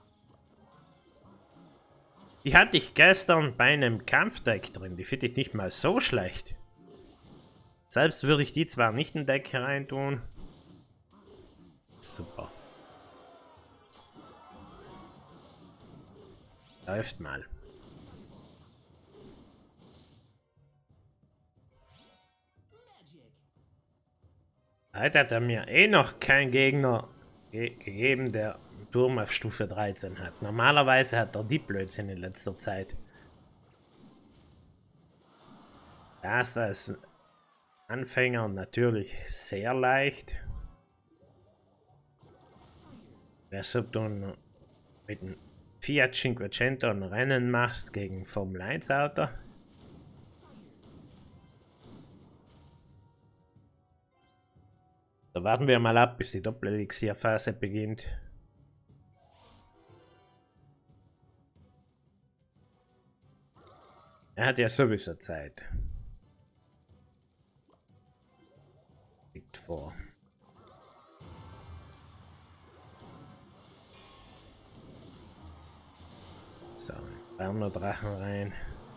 Die hatte ich gestern bei einem Kampfdeck drin. Die finde ich nicht mal so schlecht. Selbst würde ich die zwar nicht in Deck reintun. Super. Läuft mal. Heute hat er mir eh noch keinen Gegner gegeben, der einen Turm auf Stufe 13 hat. Normalerweise hat er die Blödsinn in letzter Zeit. Das ist als Anfänger natürlich sehr leicht. Weshalb du mit dem Fiat Cinquecento ein Rennen machst gegen Formel 1 Auto. Da warten wir mal ab, bis die Doppelelixier-Phase beginnt. Er hat ja sowieso Zeit. Liegt vor. So, Drachen rein.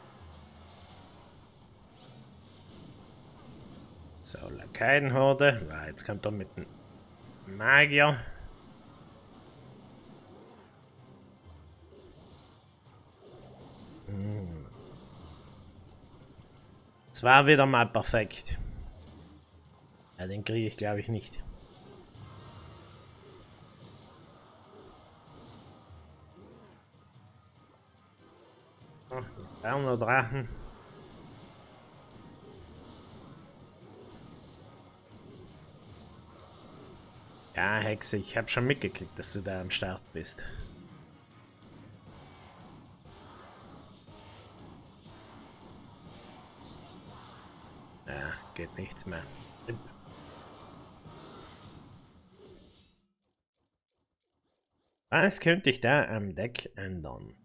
So, Lakaienhorde. Ja, jetzt kommt er mit dem Magier. Es war wieder mal perfekt. Ja, den kriege ich glaube ich nicht. Oh, Drachen. Ja, Hexe, ich habe schon mitgekriegt, dass du da am Start bist. Ja, geht nichts mehr. Was könnte ich da am Deck ändern?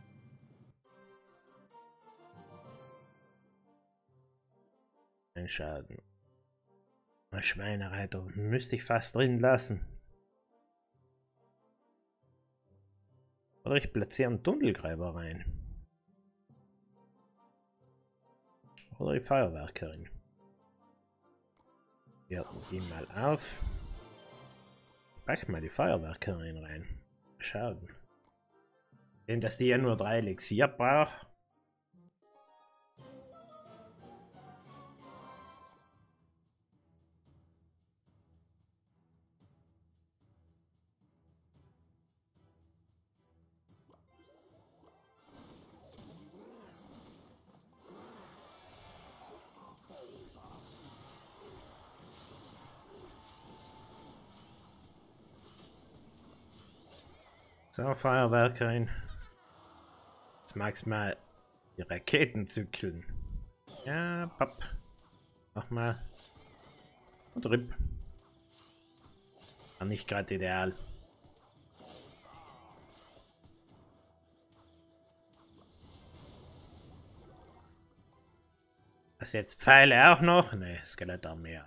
Ein Schaden. Ein Schweinereiter müsste ich fast drin lassen. Oder ich platziere einen Tunnelgräber rein. Oder die Feuerwerkerin. Wir gehen mal auf. Pack mal die Feuerwerkerin rein. Schaden. Denn dass die ja nur 3 Elixier braucht. So, Feuerwerkerin. Jetzt magst du mal die Raketen zügeln. Ja, papp. Mach mal. Und RIP. War nicht gerade ideal. Was jetzt Pfeile auch noch? Ne, Skelettarmee.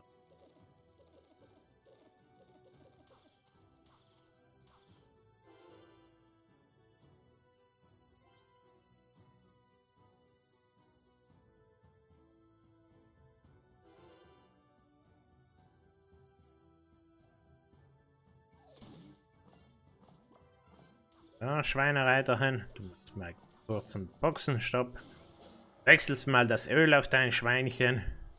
Ja, Schweinereiterchen, du machst mal kurz einen Boxenstopp. Wechselst mal das Öl auf dein Schweinchen.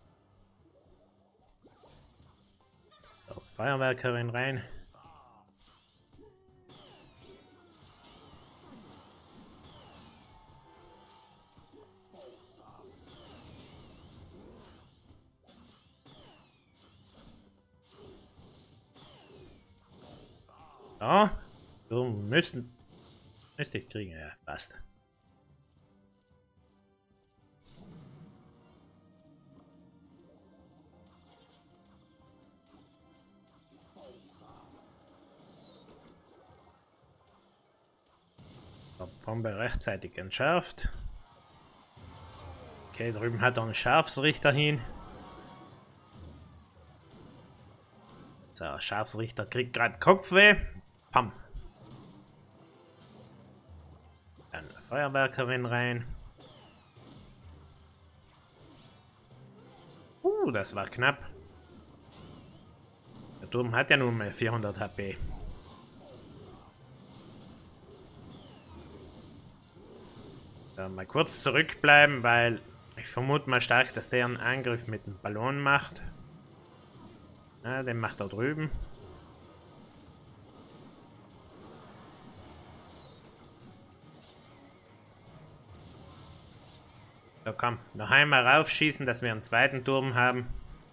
So, Feuerwerkerin rein. So, du müsste ich kriegen, ja, passt. Bombe rechtzeitig entschärft. Okay, drüben hat er einen Scharfsrichter hin. So, Scharfrichter kriegt gerade Kopfweh. Pam. Dann Feuerwerkerin rein. Das war knapp. Der Turm hat ja nur mal 400 HP. So, mal kurz zurückbleiben, weil ich vermute mal stark, dass der einen Angriff mit dem Ballon macht. Ja, den macht er drüben. So, komm. Noch einmal raufschießen, dass wir einen zweiten Turm haben.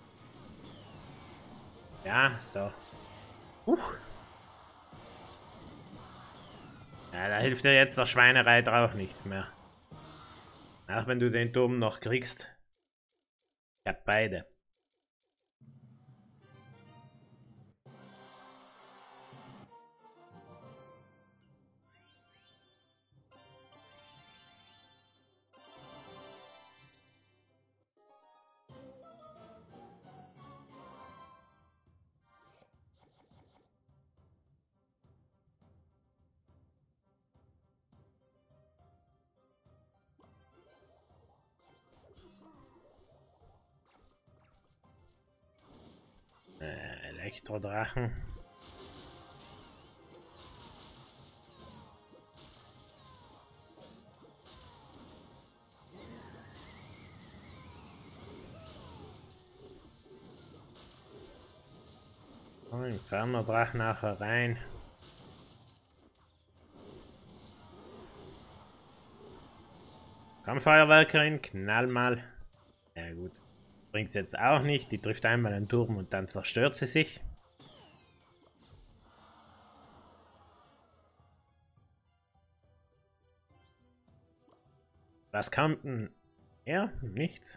Ja, so. Ja, da hilft dir jetzt der Schweinereiter auch nichts mehr. Auch wenn du den Turm noch kriegst. Ich hab beide. Elektrodrachen. Oh, Inferno-Drachen nachher rein. Komm, Feuerwerkerin, knall mal. Ja gut. Bringt's jetzt auch nicht. Die trifft einmal einen Turm und dann zerstört sie sich. Was kommt denn? Ja, nichts.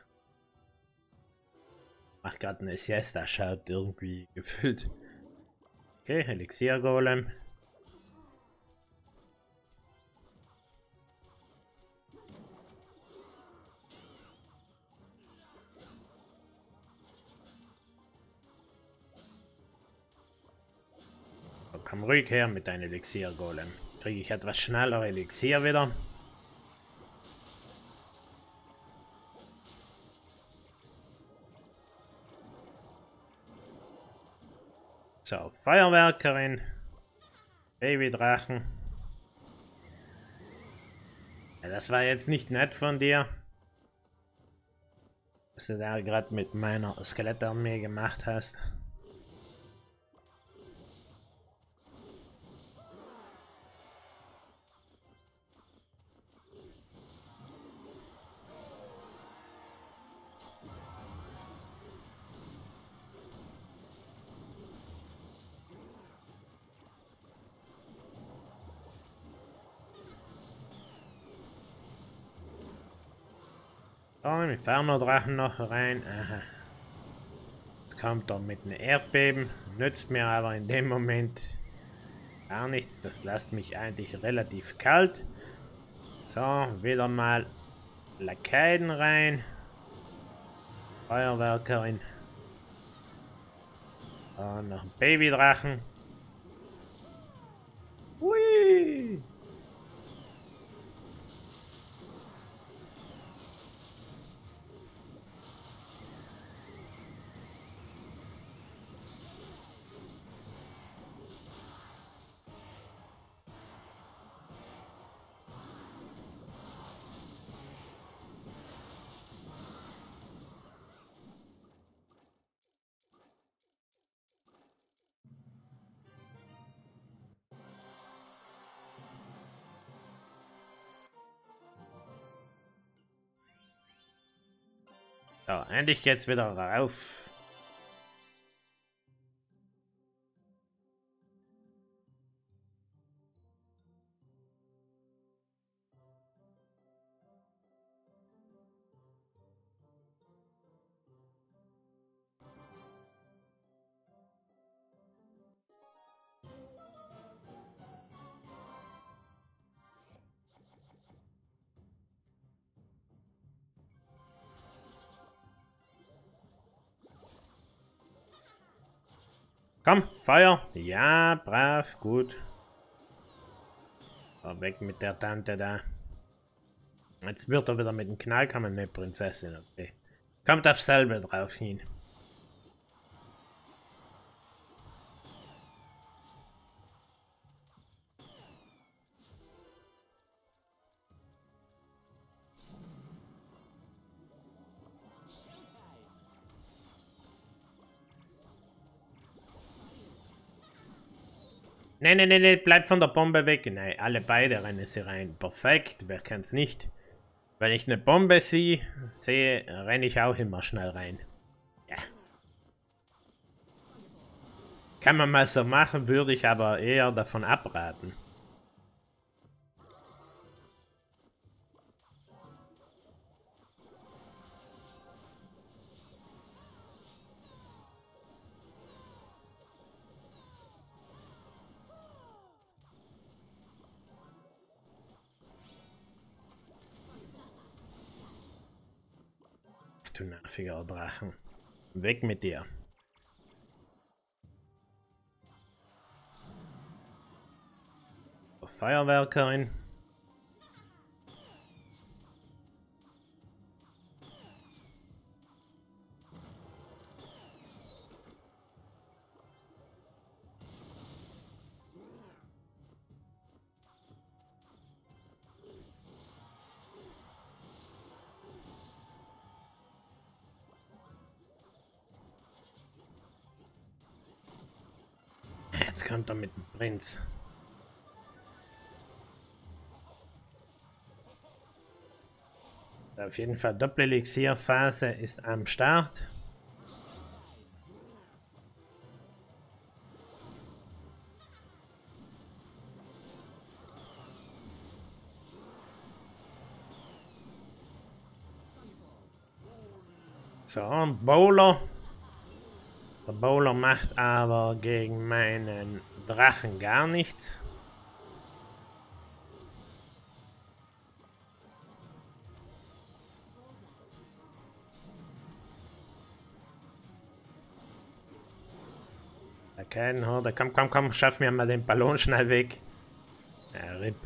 Macht gerade eine Siesta, schaut irgendwie gefüllt. Okay, Elixier-Golem. So, komm ruhig her mit deinem Elixier-Golem. Kriege ich etwas schneller Elixier wieder. So, Feuerwerkerin. Babydrachen. Ja, das war jetzt nicht nett von dir. Was du da gerade mit meiner Skelettarmee gemacht hast. Oh, Inferno-Drachen noch rein. Aha. Jetzt kommt er mit einem Erdbeben. Nützt mir aber in dem Moment gar nichts. Das lässt mich eigentlich relativ kalt. So, wieder mal Lakaien rein. Feuerwerkerin. Und noch ein Babydrachen. Hui! So, endlich geht's wieder rauf. Komm, Feuer. Ja, brav, gut. So, weg mit der Tante da. Jetzt wird er wieder mit dem Knallkammer eine Prinzessin. Okay. Kommt auf selber drauf hin. Nee, bleib von der Bombe weg. Nein, alle beide rennen sie rein. Perfekt, wer kann's nicht? Wenn ich eine Bombe sehe, renne ich auch immer schnell rein. Ja. Kann man mal so machen, würde ich aber eher davon abraten. Du nerviger Drachen. Weg mit dir. Feuerwerkerin. Jetzt kommt er mit dem Prinz. Auf jeden Fall Doppelelixierphase ist am Start. So, ein Bowler. Der Bowler macht aber gegen meinen Drachen gar nichts. Der Kettenhorde, komm, schaff mir mal den Ballon schnell weg. Ja, RIP.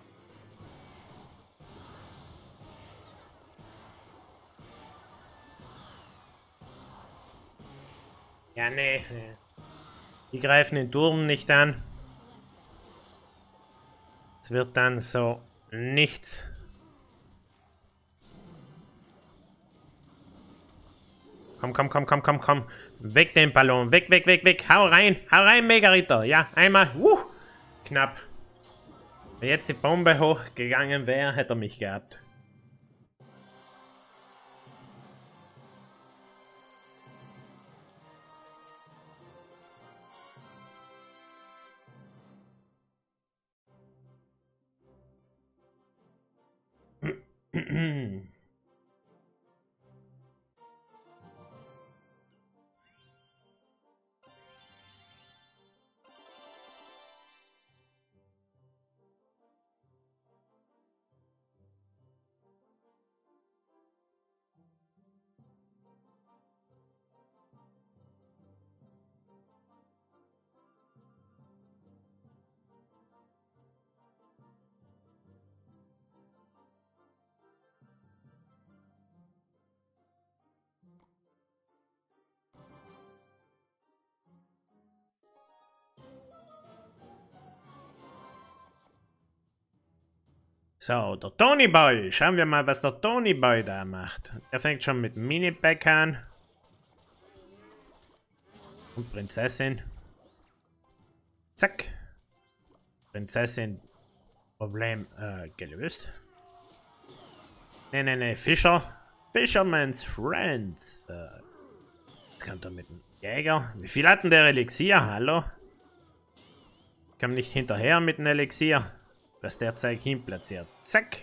Ja, nee. Die greifen den Turm nicht an. Es wird dann so nichts. Komm. Weg den Ballon. Weg. Hau rein, Mega-Ritter. Ja, einmal. Knapp. Wenn jetzt die Bombe hochgegangen wäre, hätte er mich gehabt. So, der Tony Boy. Schauen wir mal, was der Tony Boy da macht. Er fängt schon mit Mini-Pack an. Und Prinzessin. Zack. Prinzessin. Problem gelöst. Nee, Fischer. Fisherman's Friends. Jetzt kommt er mit dem Jäger. Wie viel hat denn der Elixier? Hallo? Ich komme nicht hinterher mit dem Elixier. Was der Zeug hinplatziert. Zack.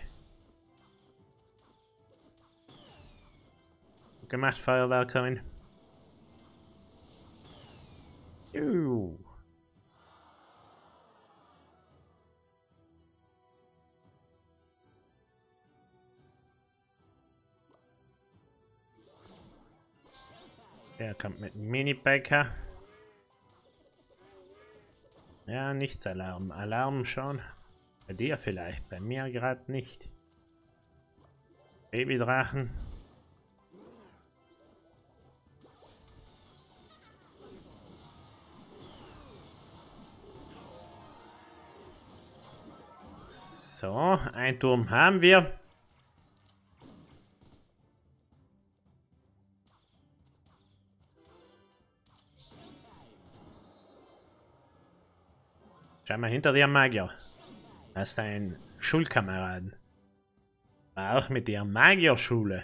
Gut gemacht, Feuerwerkerin. Der kommt mit einem Mini-Bäcker. Ja, nichts Alarm. Alarm schon. Bei dir vielleicht, bei mir gerade nicht. Babydrachen. So, ein Turm haben wir. Schau mal hinter dir, Magier. Das ist ein Schulkameraden. War auch mit der Magierschule.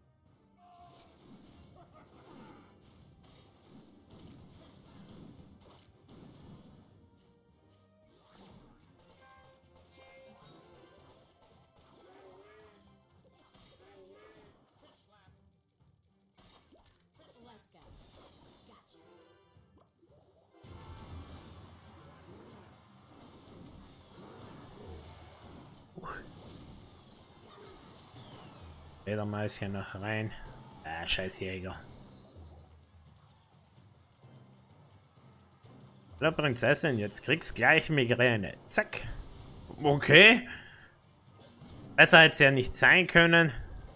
Ledermäuschen noch rein. Ah, scheiß Jäger. Hallo Prinzessin, jetzt kriegst gleich Migräne. Zack. Okay. Besser hätte es ja nicht sein können.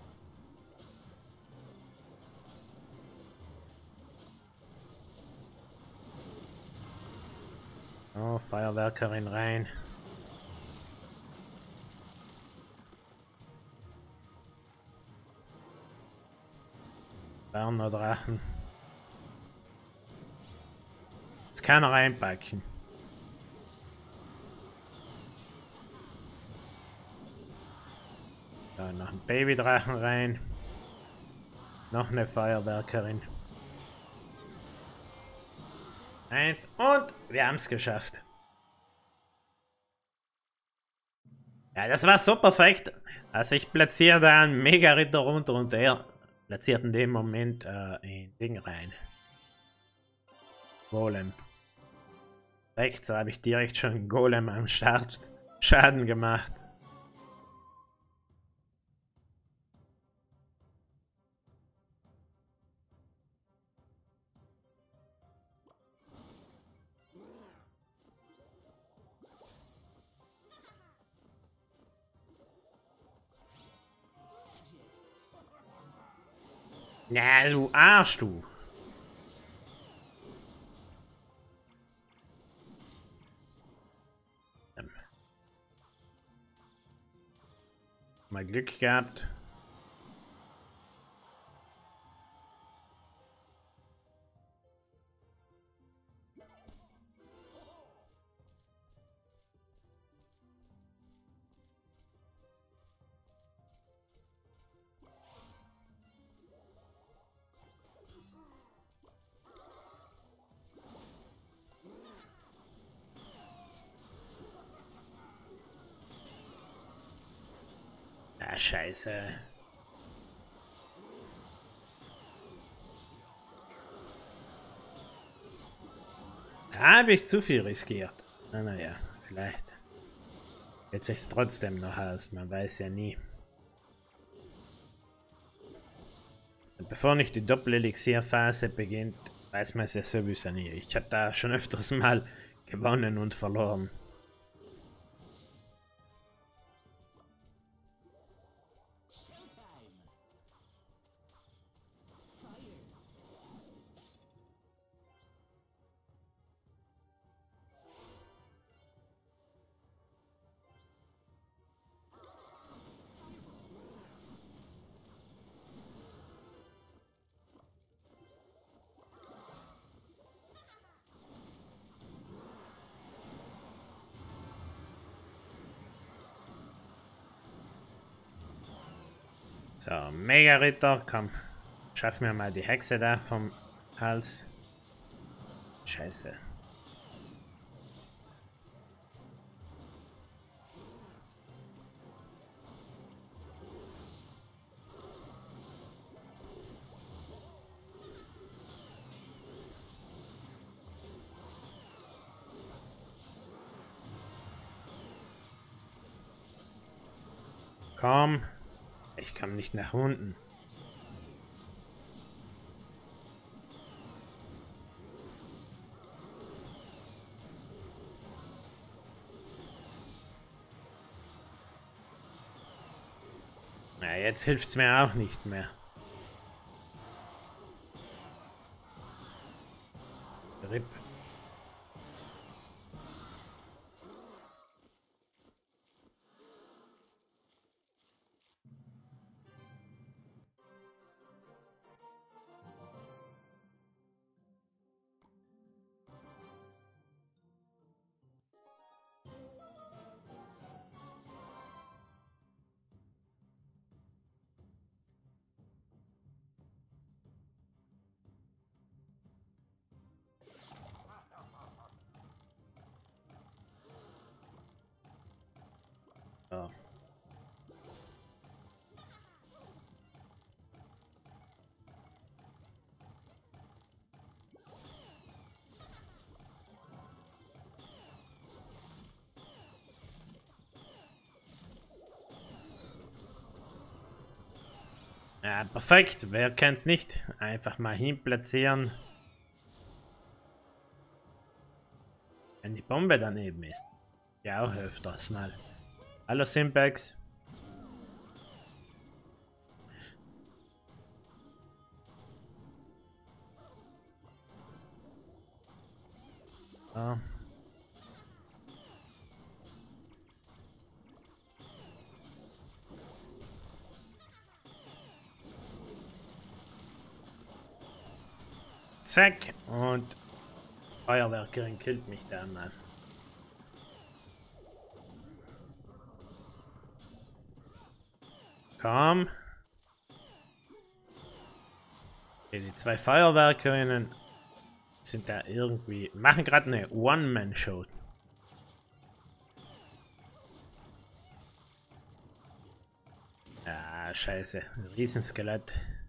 Oh, Feuerwerkerin rein. Berner Drachen. Jetzt kann er reinpacken. Da noch ein Babydrachen rein. Noch eine Feuerwerkerin. Eins und wir haben es geschafft. Ja, das war so perfekt. Also ich platziere da einen Mega-Ritter runter und er platziert in dem Moment ein Ding rein. Golem. Perfekt, so habe ich direkt schon einen Golem am Start Schaden gemacht. Na, du Arsch, du. Mal Glück gehabt. Ah, scheiße. Habe ich zu viel riskiert. Naja, vielleicht. Jetzt ist es trotzdem noch aus, man weiß ja nie. Und bevor nicht die Doppel-Elixier-Phase beginnt, weiß man es ja sowieso nie. Ich habe da schon öfters mal gewonnen und verloren. So, Mega-Ritter, komm. Schaff mir mal die Hexe da vom Hals. Scheiße. Komm. Ich komme nicht nach unten. Ja, jetzt hilft es mir auch nicht mehr. RIP. So. Ja, perfekt. Wer kennt's nicht? Einfach mal hinplatzieren. Wenn die Bombe daneben ist. Ja, auch öfters mal. Hallo Simpex. So. Zack. Und Feuerwerkerin killt mich da mal. Komm. Okay, die zwei Feuerwerkerinnen sind da irgendwie. Machen gerade eine One-Man-Show. Ah, scheiße. Ein Riesenskelett.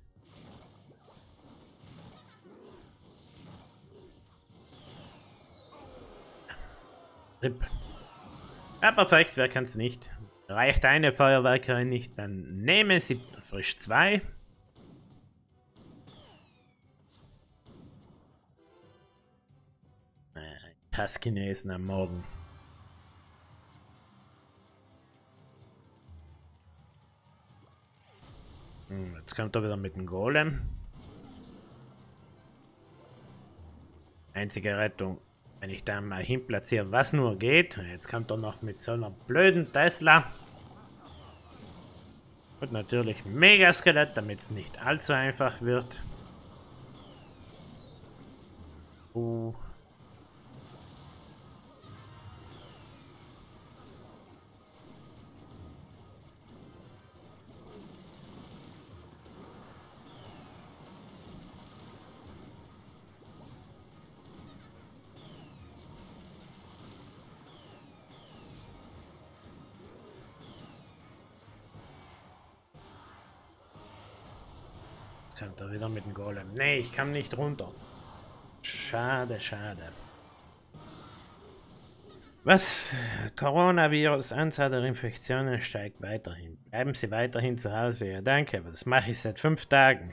RIP. Ja, perfekt. Wer kann's nicht? Reicht eine Feuerwerkerin nicht, dann nehme sie frisch zwei. Passchinesen am Morgen. Jetzt kommt er wieder mit dem Golem. Einzige Rettung, wenn ich da mal hinplatziere, was nur geht. Jetzt kommt er noch mit so einer blöden Tesla. Und natürlich Megaskelett, damit es nicht allzu einfach wird. Kommt er wieder mit dem Golem. Nee, ich kann nicht runter. Schade, schade. Was? Coronavirus, Anzahl der Infektionen steigt weiterhin. Bleiben Sie weiterhin zu Hause. Ja, danke, aber das mache ich seit 5 Tagen.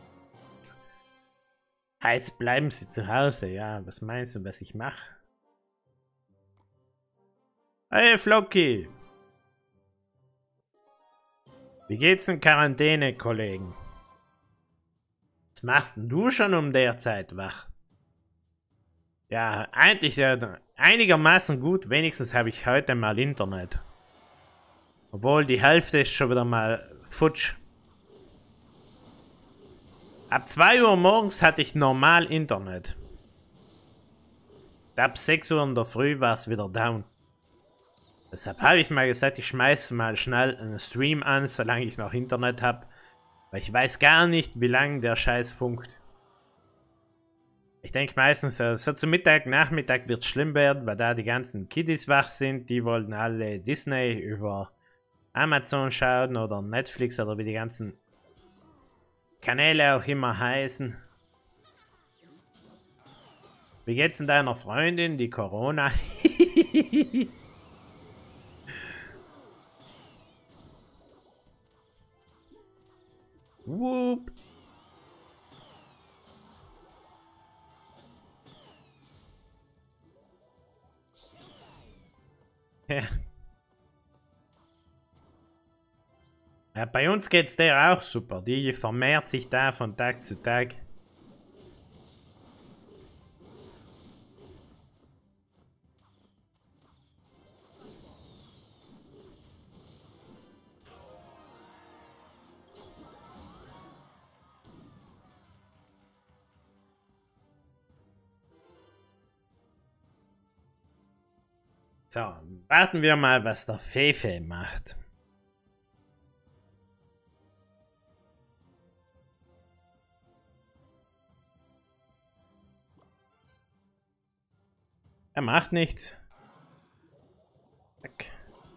Heißt, bleiben Sie zu Hause. Ja, was meinst du, was ich mache? Hey, Flocky! Wie geht's in Quarantäne, Kollegen? Was machst denn du schon um der Zeit wach? Ja, eigentlich einigermaßen gut. Wenigstens habe ich heute mal Internet. Obwohl, die Hälfte ist schon wieder mal futsch. Ab 2 Uhr morgens hatte ich normal Internet. Ab 6 Uhr in der Früh war es wieder down. Deshalb habe ich mal gesagt, ich schmeiße mal schnell einen Stream an, solange ich noch Internet habe. Weil ich weiß gar nicht, wie lange der Scheiß funkt. Ich denke meistens, so zu Mittag, Nachmittag wird es schlimm werden, weil da die ganzen Kiddies wach sind. Die wollten alle Disney über Amazon schauen oder Netflix oder wie die ganzen Kanäle auch immer heißen. Wie geht's denn deiner Freundin, die Corona? Whoop. Ja. Ja, bei uns geht's der auch super. Die vermehrt sich da von Tag zu Tag. So, warten wir mal, was der Fefe macht. Er macht nichts. Zack.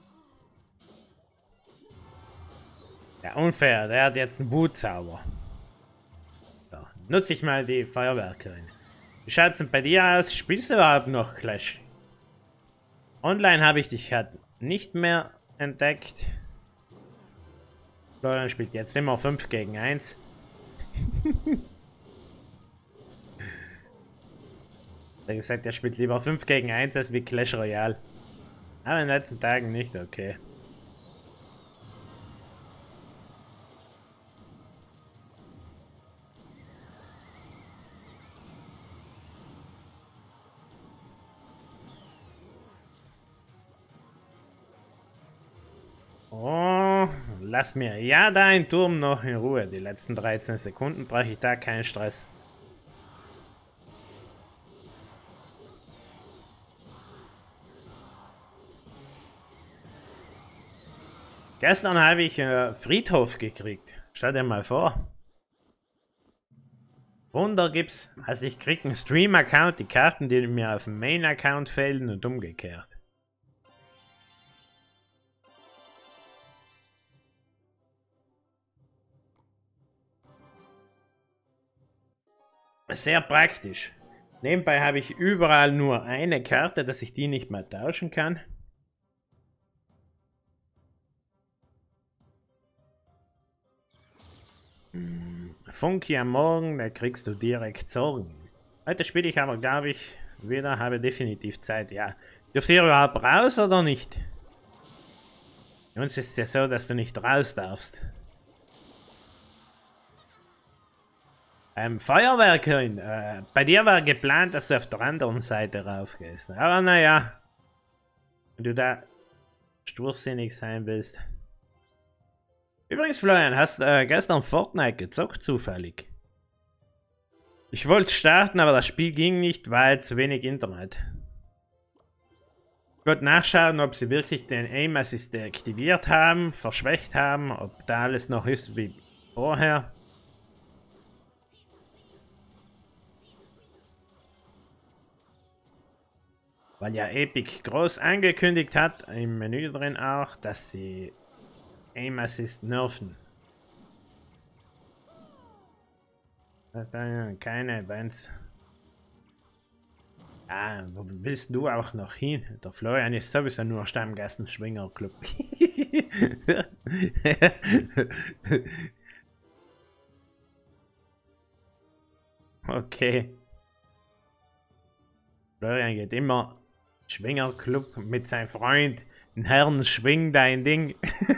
Ja, unfair, der hat jetzt einen Wutzauber. So, nutze ich mal die Feuerwerkerin. Wie schaut's denn bei dir aus? Spielst du überhaupt noch Clash? Online habe ich dich halt nicht mehr entdeckt. Florian spielt jetzt immer 5 gegen 1. Er hat gesagt, er spielt lieber 5 gegen 1 als wie Clash Royale. Aber in den letzten Tagen nicht, okay. Oh, lass mir ja deinen Turm noch in Ruhe. Die letzten 13 Sekunden brauche ich da keinen Stress. Gestern habe ich Friedhof gekriegt. Stell dir mal vor. Wunder gibt's. Also ich krieg einen Stream-Account, die Karten, die mir auf dem Main-Account fehlen und umgekehrt. Sehr praktisch. Nebenbei habe ich überall nur eine Karte, dass ich die nicht mehr tauschen kann. Funky am Morgen, da kriegst du direkt Sorgen. Heute spiele ich aber, glaube ich, wieder, habe definitiv Zeit. Ja, dürft ihr überhaupt raus oder nicht? Bei uns ist es ja so, dass du nicht raus darfst. Feuerwerkerin, bei dir war geplant, dass du auf der anderen Seite raufgehst. Aber naja, wenn du da stursinnig sein willst. Übrigens, Florian, hast gestern Fortnite gezockt, zufällig? Ich wollte starten, aber das Spiel ging nicht, weil zu wenig Internet. Ich wollte nachschauen, ob sie wirklich den Aim Assist deaktiviert haben, verschwächt haben, ob da alles noch ist wie vorher. Weil ja Epic groß angekündigt hat, im Menü drin auch, dass sie Aim Assist nerven. Keine Events. Ah, wo willst du auch noch hin? Der Florian ist sowieso nur Stammgasten-Schwinger-Club. Okay. Florian geht immer Schwingerclub mit seinem Freund. Den Herrn, schwing dein Ding.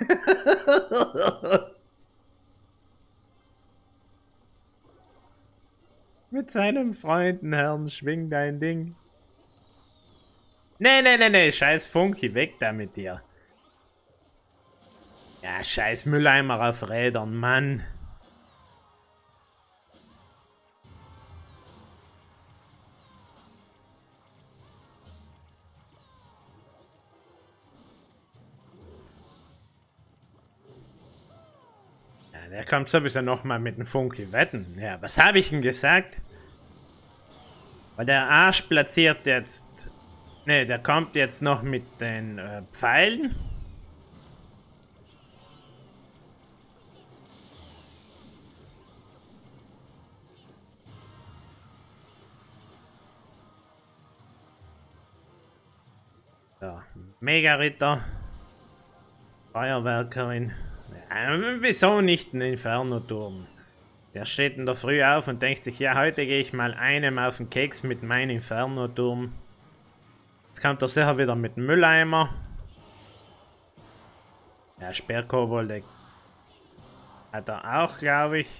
Mit seinem Freund, den Herrn, schwing dein Ding. Nee, scheiß Funky, weg da mit dir. Ja, scheiß Mülleimer auf Rädern, Mann. Der kommt sowieso nochmal mit dem Funky wetten. Ja, was habe ich ihm gesagt? Weil der Arsch platziert jetzt... Ne, der kommt jetzt noch mit den Pfeilen. So, Mega-Ritter. Feuerwerkerin. Ja, wieso nicht ein Inferno-Turm? Der steht in der Früh auf und denkt sich, ja, heute gehe ich mal einem auf den Keks mit meinem Inferno-Turm. Jetzt kommt er sicher wieder mit dem Mülleimer. Ja, Sperrkobolde Hat er auch, glaube ich.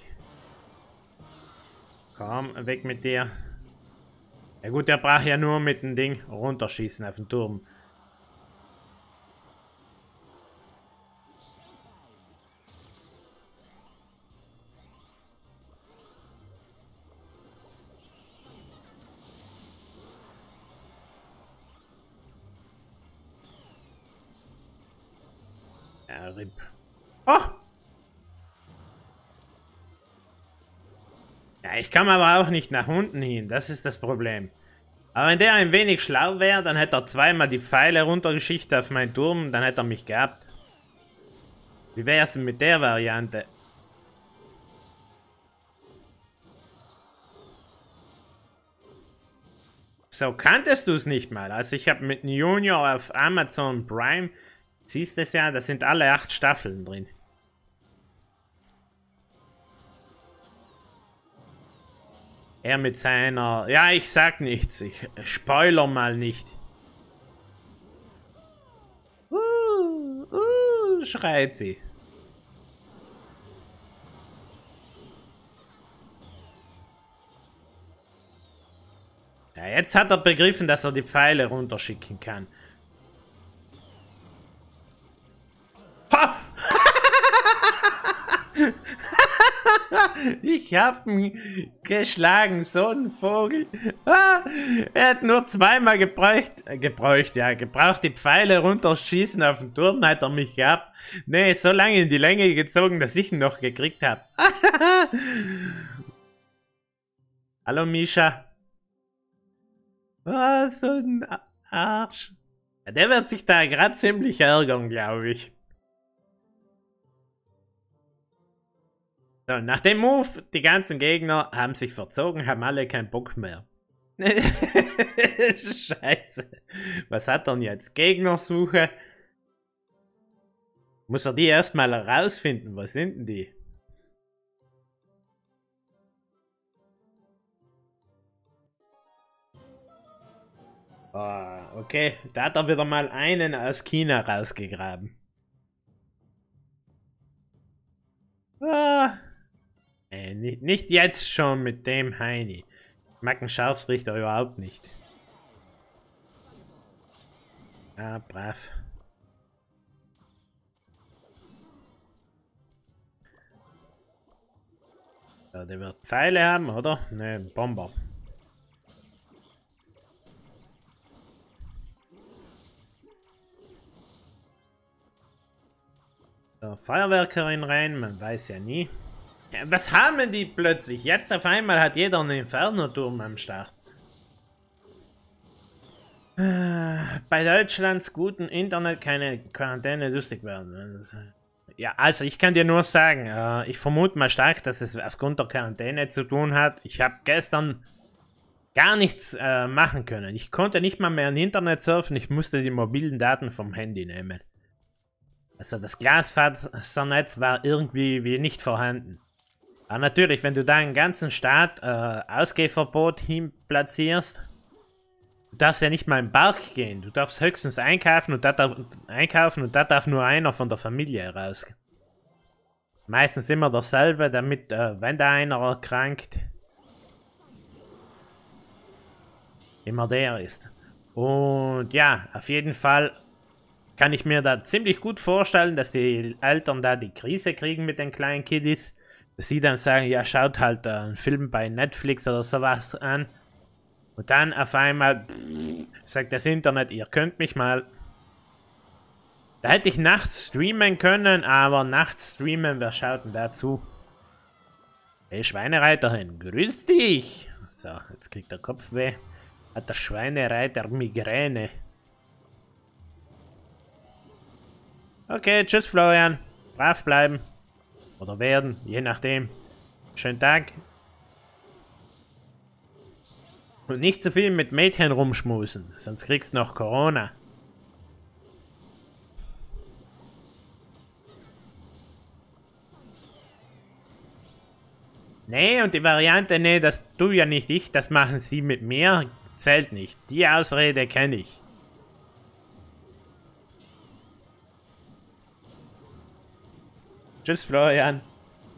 Komm, weg mit dir. Ja gut, der braucht ja nur mit dem Ding runterschießen auf den Turm. Ja, RIP. Oh! Ja, ich kann aber auch nicht nach unten hin. Das ist das Problem. Aber wenn der ein wenig schlau wäre, dann hätte er zweimal die Pfeile runtergeschichtet auf meinen Turm, dann hätte er mich gehabt. Wie wäre es denn mit der Variante? So kanntest du es nicht mal. Also ich habe mit Junior auf Amazon Prime, siehst du es ja, da sind alle 8 Staffeln drin. Er mit seiner... Ja, ich sag nichts. Ich spoiler mal nicht. Schreit sie. Ja, jetzt hat er begriffen, dass er die Pfeile runterschicken kann. Ha! Ich hab ihn geschlagen, so ein Vogel. Ah, er hat nur zweimal gebraucht, die Pfeile runterschießen auf den Turm, hat er mich gehabt. Nee, so lange in die Länge gezogen, dass ich ihn noch gekriegt habe. Hallo Misha. Oh, so ein Arsch. Ja, der wird sich da gerade ziemlich ärgern, glaube ich. So, nach dem Move, die ganzen Gegner haben sich verzogen, haben alle keinen Bock mehr. Scheiße. Was hat er denn jetzt? Gegnersuche. Muss er die erstmal herausfinden? Was sind denn die? Oh, okay, da hat er wieder mal einen aus China rausgegraben. Ah. Nicht jetzt schon mit dem Heini. Ich mag einen Scharfrichter überhaupt nicht. Ah, brav. So, der wird Pfeile haben, oder? Ne, Bomber. So, Feuerwerkerin rein, man weiß ja nie. Ja, was haben die plötzlich? Jetzt auf einmal hat jeder einen Inferno-Turm am Start. Bei Deutschlands guten Internet keine Quarantäne lustig werden. Ja, also ich kann dir nur sagen, ich vermute mal stark, dass es aufgrund der Quarantäne zu tun hat. Ich habe gestern gar nichts machen können. Ich konnte nicht mal mehr im Internet surfen, ich musste die mobilen Daten vom Handy nehmen. Also das Glasfasernetz war irgendwie wie nicht vorhanden. Aber natürlich, wenn du da einen ganzen Staat Ausgehverbot hin platzierst, du darfst ja nicht mal im Park gehen. Du darfst höchstens einkaufen und da darf nur einer von der Familie raus. Meistens immer derselbe, damit, wenn da einer erkrankt, immer der ist. Und ja, auf jeden Fall kann ich mir da ziemlich gut vorstellen, dass die Eltern da die Krise kriegen mit den kleinen Kiddies. Dass sie dann sagen, ja, schaut halt einen Film bei Netflix oder sowas an. Und dann auf einmal sagt das Internet, ihr könnt mich mal. Da hätte ich nachts streamen können, aber nachts streamen, wer schaut denn dazu? Hey Schweinereiterin, grüß dich! So, jetzt kriegt der Kopfweh. Hat der Schweinereiter Migräne. Okay, tschüss Florian. Brav bleiben. Oder werden, je nachdem. Schönen Tag. Und nicht zu viel mit Mädchen rumschmusen, sonst kriegst du noch Corona. Nee, und die Variante, nee, das tu ja nicht ich, das machen sie mit mir, zählt nicht. Die Ausrede kenne ich. Tschüss, Florian.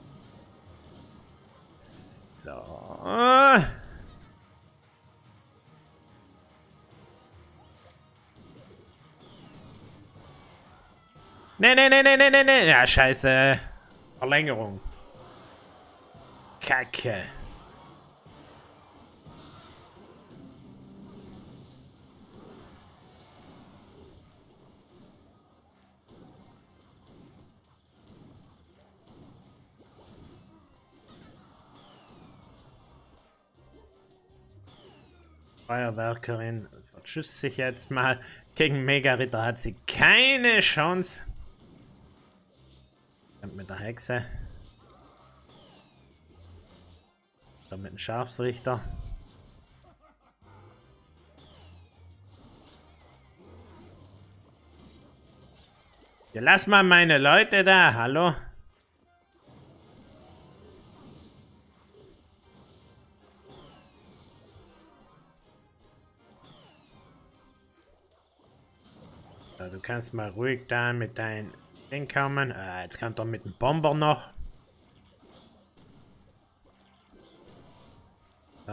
So. Nee. Ja, scheiße. Verlängerung. Kacke. Feuerwerkerin verschüsst sich jetzt mal. Gegen Mega-Ritter hat sie keine Chance. Mit der Hexe. Dann mit dem Scharfrichter. Ja, lass mal meine Leute da. Hallo? So, du kannst mal ruhig da mit deinem Ding kommen. Jetzt kommt er mit dem Bomber noch. So.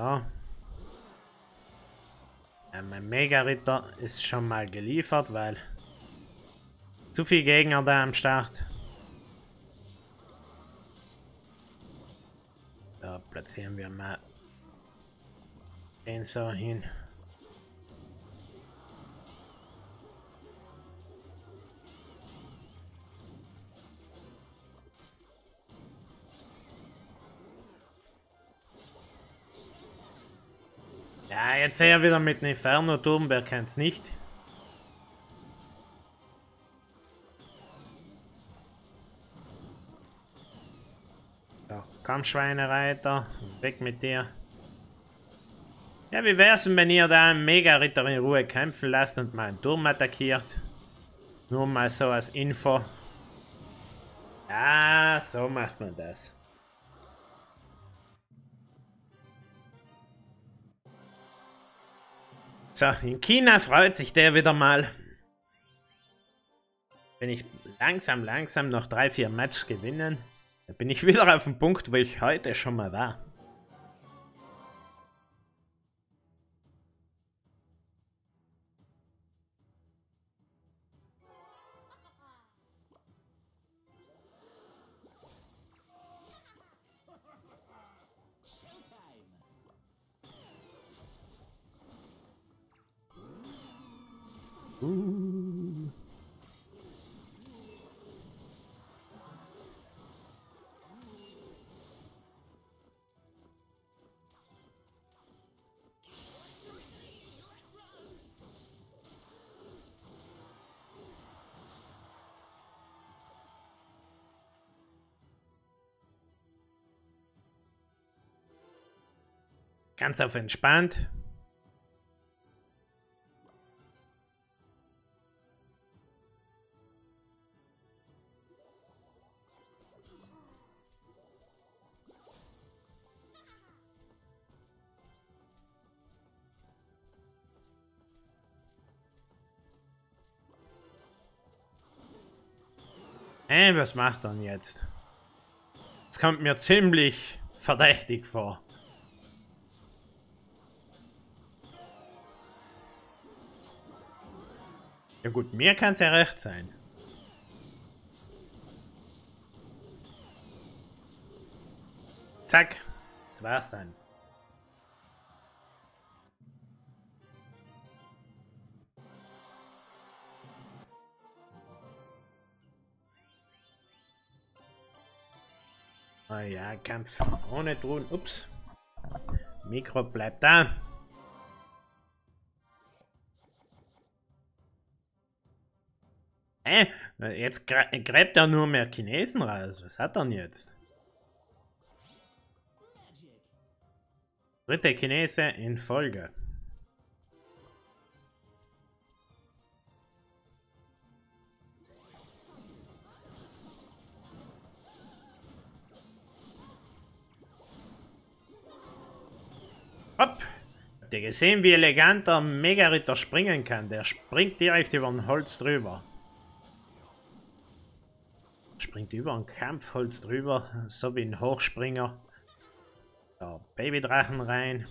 Ja, mein Mega-Ritter ist schon mal geliefert, weil zu viel Gegner da am Start. Da platzieren wir mal den so hin. Ja, jetzt sehe ich wieder mit dem Inferno-Turm, wer kennt es nicht? So, komm Schweinereiter, weg mit dir. Ja, wie wär's, wenn ihr da einen Mega-Ritter in Ruhe kämpfen lasst und mal einen Turm attackiert? Nur mal so als Info. Ja, so macht man das. So, in China freut sich der wieder mal. Wenn ich langsam noch 3-4 Matches gewinnen, dann bin ich wieder auf dem Punkt, wo ich heute schon mal war. Ganz auf entspannt. Was macht er denn jetzt? Das kommt mir ziemlich verdächtig vor. Ja gut, mir kann es ja recht sein. Zack, das war's dann. Oh ja, Kampf ohne Drohnen. Ups. Mikro bleibt da. Jetzt gräbt er nur mehr Chinesen raus. Was hat er denn jetzt? Dritte Chinese in Folge. Hopp! Habt ihr gesehen, wie elegant der Mega-Ritter springen kann? Der springt direkt über ein Holz drüber. Springt über ein Kampfholz drüber, so wie ein Hochspringer. So, Babydrachen rein.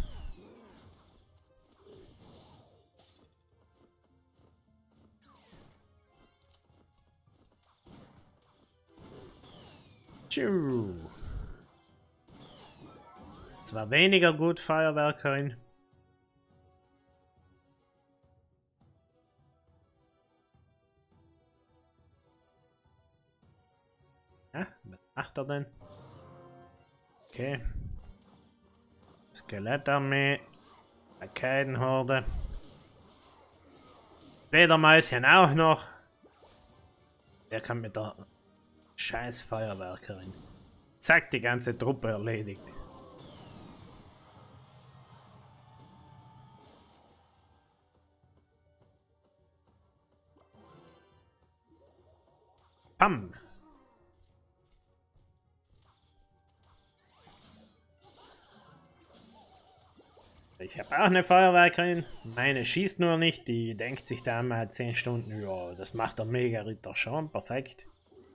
Tschu. Zwar weniger gut, Feuerwerkerin. Ja, was macht er denn? Okay. Skelettarmee. Arkadenhorde. Fledermäuschen auch noch. Der kann mit der scheiß Feuerwerkerin. Zack, die ganze Truppe erledigt. Pam. Ich habe auch eine Feuerwerkerin. Meine schießt nur nicht. Die denkt sich da mal 10 Stunden. Ja, das macht der Mega-Ritter schon. Perfekt.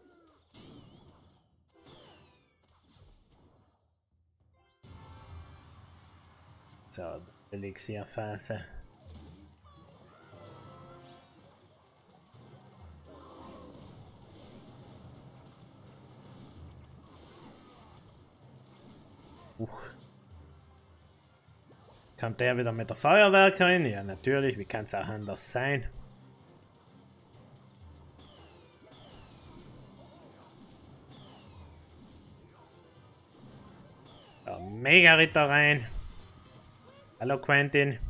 So, Elixierphase. Kommt der wieder mit der Feuerwerkerin? Ja, natürlich. Wie kann es auch anders sein? So, Mega-Ritter rein. Hallo Quentin.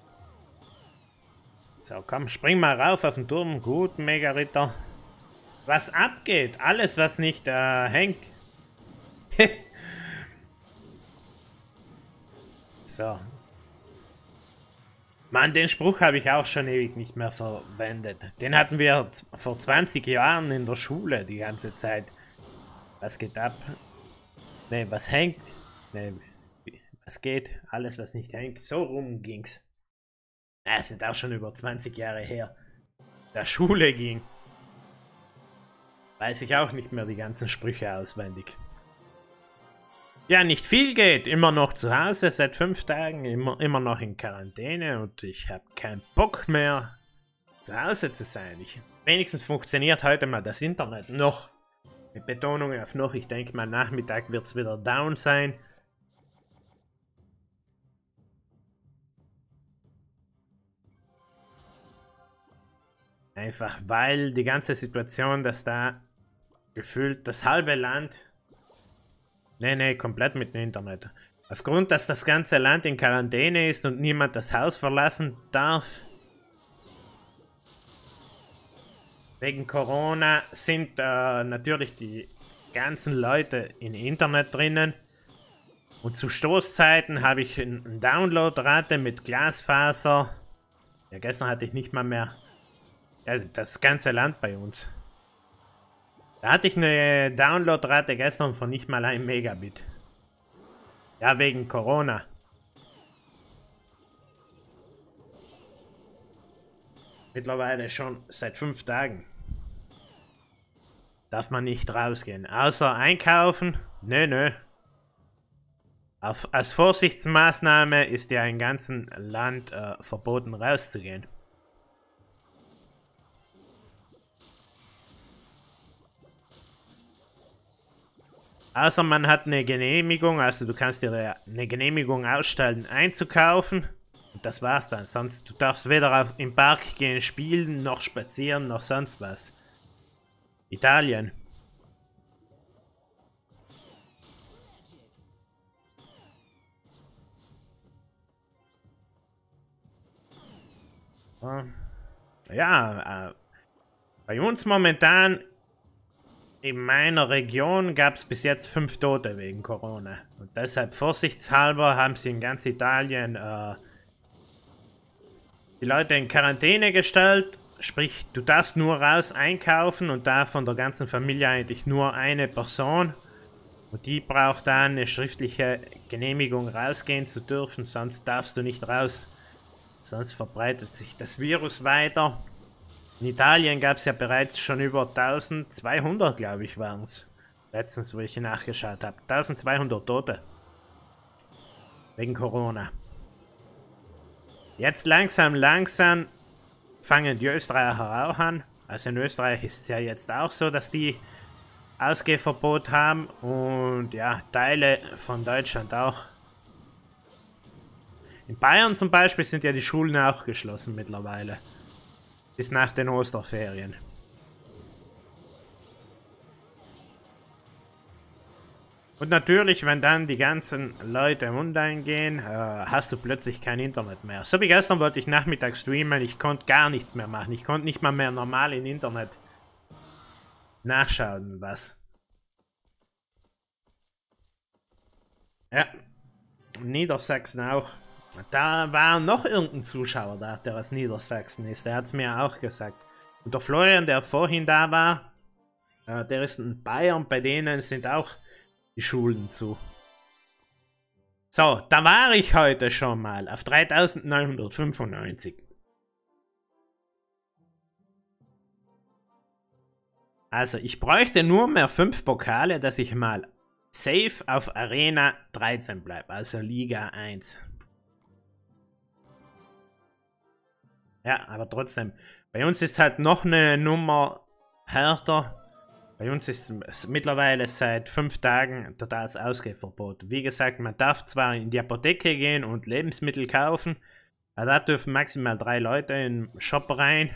So, komm, spring mal rauf auf den Turm. Gut, Mega-Ritter. Was abgeht? Alles, was nicht hängt. So. Mann, den Spruch habe ich auch schon ewig nicht mehr verwendet. Den hatten wir vor 20 Jahren in der Schule die ganze Zeit. Was geht ab? Ne, was hängt? Ne, was geht? Alles, was nicht hängt. So rum ging's. Es sind auch schon über 20 Jahre her. Der Schule ging. Weiß ich auch nicht mehr die ganzen Sprüche auswendig. Ja, nicht viel geht. Immer noch zu Hause seit 5 Tagen. Immer noch in Quarantäne. Und ich habe keinen Bock mehr, zu Hause zu sein. Wenigstens funktioniert heute mal das Internet noch. Mit Betonung auf noch. Ich denke mal, Nachmittag wird es wieder down sein. Einfach weil die ganze Situation, dass da gefühlt das halbe Land... Ne, komplett mit dem Internet. Aufgrund, dass das ganze Land in Quarantäne ist und niemand das Haus verlassen darf, wegen Corona sind natürlich die ganzen Leute im Internet drinnen. Und zu Stoßzeiten habe ich eine Downloadrate mit Glasfaser. Ja, gestern hatte ich nicht mal mehr das ganze Land bei uns. Da hatte ich eine Downloadrate gestern von nicht mal 1 Megabit. Ja, wegen Corona. Mittlerweile schon seit 5 Tagen. Darf man nicht rausgehen. Außer einkaufen. Nö. Als Vorsichtsmaßnahme ist ja im ganzen Land verboten rauszugehen. Außer man hat eine Genehmigung, also du kannst dir eine Genehmigung ausstellen, einzukaufen. Und das war's dann. Sonst, du darfst weder im Park gehen, spielen, noch spazieren, noch sonst was. Italien. Ja, bei uns momentan... In meiner Region gab es bis jetzt 5 Tote wegen Corona. Und deshalb vorsichtshalber haben sie in ganz Italien die Leute in Quarantäne gestellt. Sprich, du darfst nur raus einkaufen und da von der ganzen Familie eigentlich nur eine Person. Und die braucht dann eine schriftliche Genehmigung, rausgehen zu dürfen, sonst darfst du nicht raus. Sonst verbreitet sich das Virus weiter. In Italien gab es ja bereits schon über 1200, glaube ich, waren es. Letztens, wo ich nachgeschaut habe. 1200 Tote. Wegen Corona. Jetzt langsam fangen die Österreicher auch an. Also in Österreich ist es ja jetzt auch so, dass die Ausgehverbot haben. Und ja, Teile von Deutschland auch. In Bayern zum Beispiel sind ja die Schulen auch geschlossen mittlerweile. Bis nach den Osterferien. Und natürlich, wenn dann die ganzen Leute online gehen, hast du plötzlich kein Internet mehr. So wie gestern wollte ich nachmittags streamen, ich konnte gar nichts mehr machen. Ich konnte nicht mal mehr normal im Internet nachschauen, was. Ja, Niedersachsen auch. Da war noch irgendein Zuschauer da, der aus Niedersachsen ist. Der hat es mir auch gesagt. Und der Florian, der vorhin da war, der ist in Bayern. Bei denen sind auch die Schulen zu. So, da war ich heute schon mal auf 3995. Also, ich bräuchte nur mehr 5 Pokale, dass ich mal safe auf Arena 13 bleibe. Also Liga 1. Ja, aber trotzdem. Bei uns ist halt noch eine Nummer härter. Bei uns ist es mittlerweile seit 5 Tagen totales Ausgehverbot. Wie gesagt, man darf zwar in die Apotheke gehen und Lebensmittel kaufen, aber da dürfen maximal 3 Leute im Shop rein.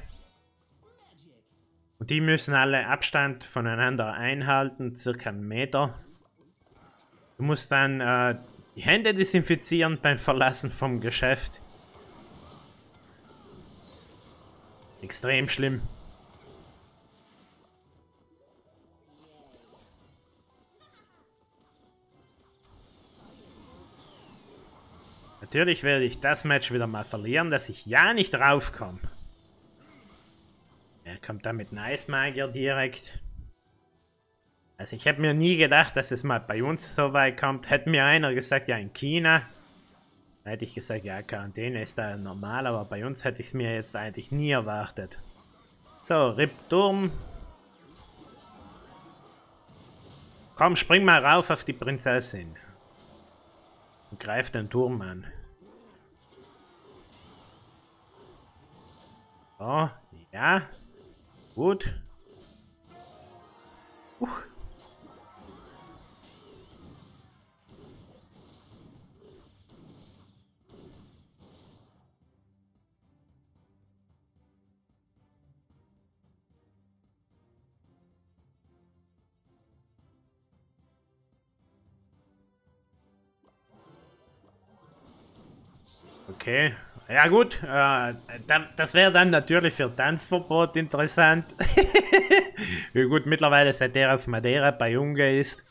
Und die müssen alle Abstand voneinander einhalten, circa 1 Meter. Du musst dann die Hände desinfizieren beim Verlassen vom Geschäft. Extrem schlimm. Natürlich werde ich das Match wieder mal verlieren, dass ich ja nicht raufkomme. Er kommt da mit Nice Magier direkt. Also ich habe mir nie gedacht, dass es mal bei uns so weit kommt. Hätte mir einer gesagt, ja in China, hätte ich gesagt, ja Quarantäne ist da normal, aber bei uns hätte ich es mir jetzt eigentlich nie erwartet. So, RIP Turm. Komm, spring mal rauf auf die Prinzessin. Und greif den Turm an. So, ja. Gut. Okay. Ja gut, das wäre dann natürlich für Tanzverbot interessant. Ja gut, mittlerweile seit der auf Madeira bei Junge ist.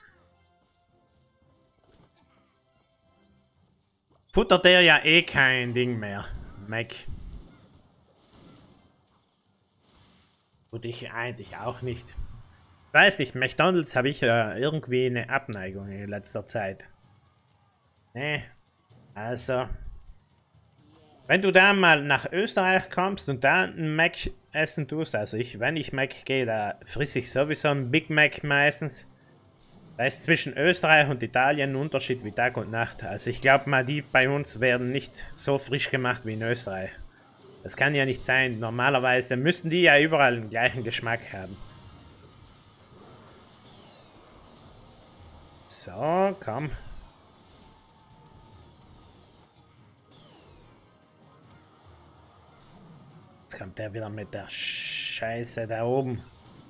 Futtert der ja eh kein Ding mehr. Mac. Und ich eigentlich auch nicht. Ich weiß nicht, McDonald's habe ich irgendwie eine Abneigung in letzter Zeit. Nee. Also. Wenn du da mal nach Österreich kommst und da einen Mac essen tust, also wenn ich Mac gehe, da friss ich sowieso einen Big Mac meistens. Da ist zwischen Österreich und Italien ein Unterschied wie Tag und Nacht. Also ich glaube mal, die bei uns werden nicht so frisch gemacht wie in Österreich. Das kann ja nicht sein. Normalerweise müssten die ja überall den gleichen Geschmack haben. So, komm. Jetzt kommt der wieder mit der Scheiße da oben.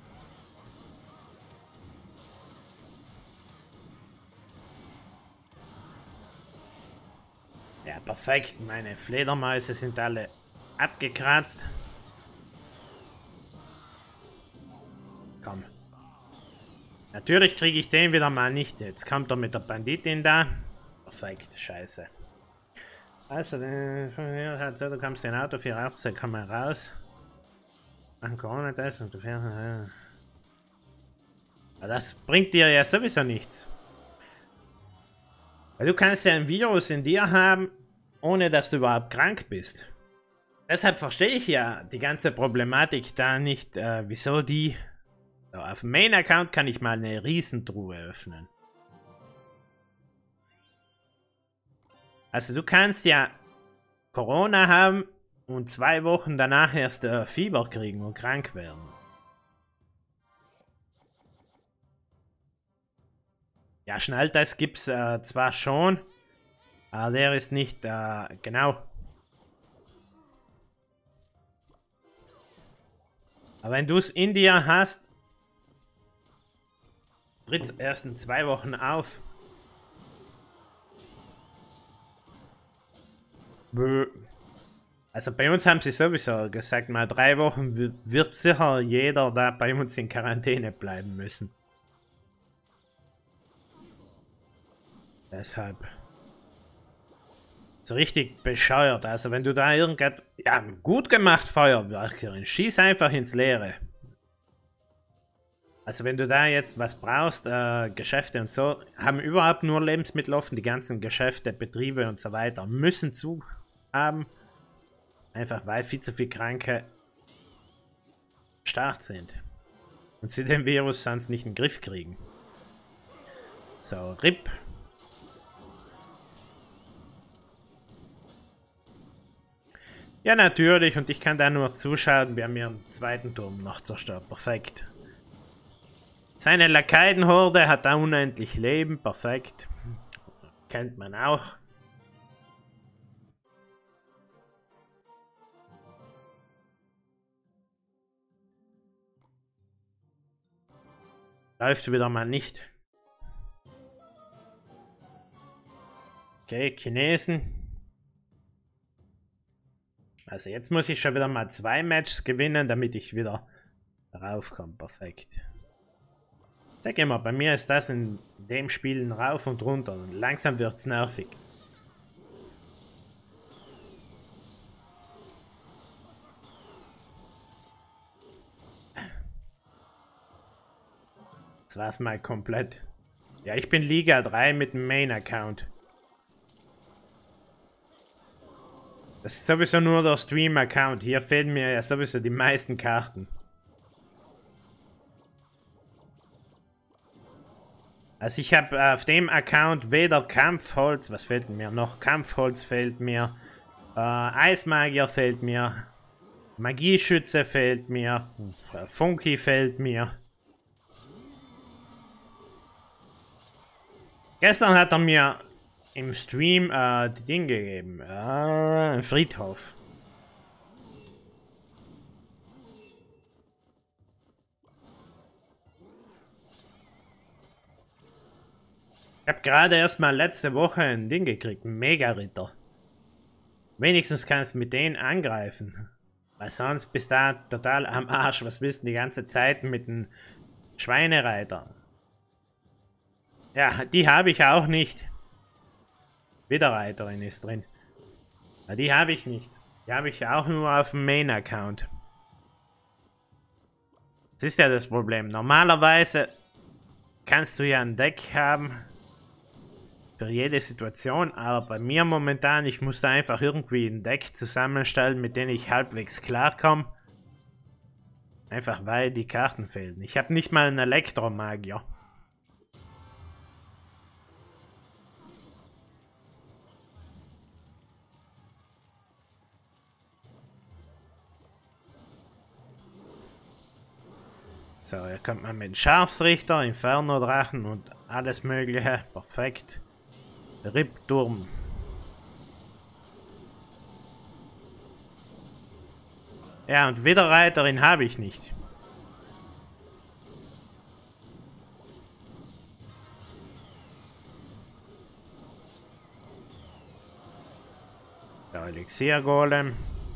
Ja, perfekt. Meine Fledermäuse sind alle abgekratzt. Komm. Natürlich kriege ich den wieder mal nicht. Jetzt kommt er mit der Banditin da. Perfekt, scheiße. Also, du kommst in Auto 480, komm mal raus. Machen Corona-Test und du fährst. Aber das bringt dir ja sowieso nichts. Weil du kannst ja ein Virus in dir haben, ohne dass du überhaupt krank bist. Deshalb verstehe ich ja die ganze Problematik da nicht, wieso die... So, auf dem Main-Account kann ich mal eine Riesentruhe öffnen. Also du kannst ja Corona haben und 2 Wochen danach erst Fieber kriegen und krank werden. Ja, Schnelltest gibt's zwar schon, aber der ist nicht genau. Aber wenn du es in dir hast, tritt es erst in 2 Wochen auf. Also bei uns haben sie sowieso gesagt, mal 3 Wochen wird sicher jeder da bei uns in Quarantäne bleiben müssen. Deshalb. So richtig bescheuert. Also wenn du da irgendetwas... Ja, gut gemacht, Feuerwerkerin. Schieß einfach ins Leere. Also wenn du da jetzt was brauchst, Geschäfte und so, haben überhaupt nur Lebensmittel offen. Die ganzen Geschäfte, Betriebe und so weiter müssen zu haben. Einfach weil viel zu viele Kranke stark sind. Und sie den Virus sonst nicht in den Griff kriegen. So, RIP. Ja, natürlich. Und ich kann da nur zuschauen. Wir haben ihren zweiten Turm noch zerstört. Perfekt. Seine Lakaienhorde hat da unendlich Leben. Perfekt. Kennt man auch. Läuft wieder mal nicht. Okay, Chinesen. Also jetzt muss ich schon wieder mal 2 Matches gewinnen, damit ich wieder raufkomme. Perfekt. Sag immer, bei mir ist das in dem Spiel rauf und runter und langsam wird's nervig. Das war's mal komplett. Ja, ich bin Liga 3 mit dem Main-Account. Das ist sowieso nur der Stream-Account. Hier fehlen mir ja sowieso die meisten Karten. Also ich habe auf dem Account weder Kampfholz, was fehlt mir noch? Kampfholz fehlt mir, Eismagier fehlt mir, Magieschütze fehlt mir, Funky fehlt mir. Gestern hat er mir im Stream die Dinge gegeben, ein Friedhof. Ich habe gerade erst mal letzte Woche ein Ding gekriegt, einen Mega-Ritter. Wenigstens kannst du mit denen angreifen. Weil sonst bist du da total am Arsch. Was willst du die ganze Zeit mit einem Schweinereiter? Ja, die habe ich auch nicht. Widerreiterin ist drin. Ja, die habe ich nicht. Die habe ich auch nur auf dem Main-Account. Das ist ja das Problem. Normalerweise kannst du ja ein Deck haben für jede Situation, aber bei mir momentan, ich muss da einfach irgendwie ein Deck zusammenstellen, mit dem ich halbwegs klarkomme. Einfach weil die Karten fehlen. Ich habe nicht mal einen Elektromagier. So, hier kommt man mit Scharfsrichter, Inferno-Drachen und alles mögliche. Perfekt. Rippturm. Ja, und Widerreiterin habe ich nicht. Der Elixier-Golem.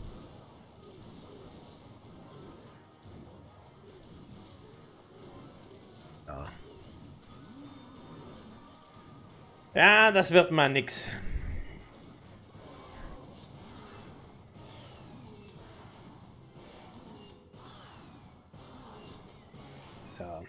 Ja. Ja, das wird mal nix. So.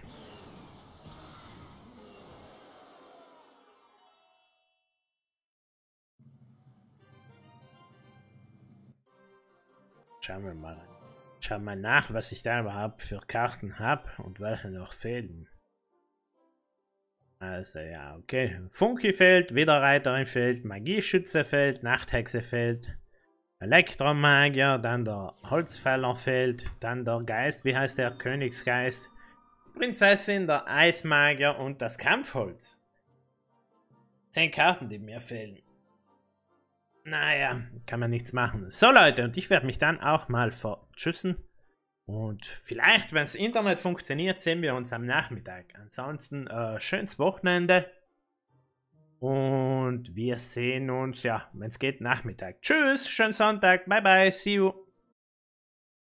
Schauen wir mal. Schauen wir nach, was ich da überhaupt für Karten habe und welche noch fehlen. Also ja, okay. Funky fehlt, Widerreiterin fehlt, Magieschütze fehlt, Nachthexe fehlt, Elektromagier, dann der Holzfäller fehlt, dann der Geist, wie heißt der? Königsgeist, Prinzessin, der Eismagier und das Kampfholz. 10 Karten, die mir fehlen. Naja, kann man nichts machen. So Leute, und ich werde mich dann auch mal vertschüssen. Und vielleicht, wenn das Internet funktioniert, sehen wir uns am Nachmittag. Ansonsten, schönes Wochenende. Und wir sehen uns, ja, wenn es geht, Nachmittag. Tschüss, schönen Sonntag, bye bye, see you.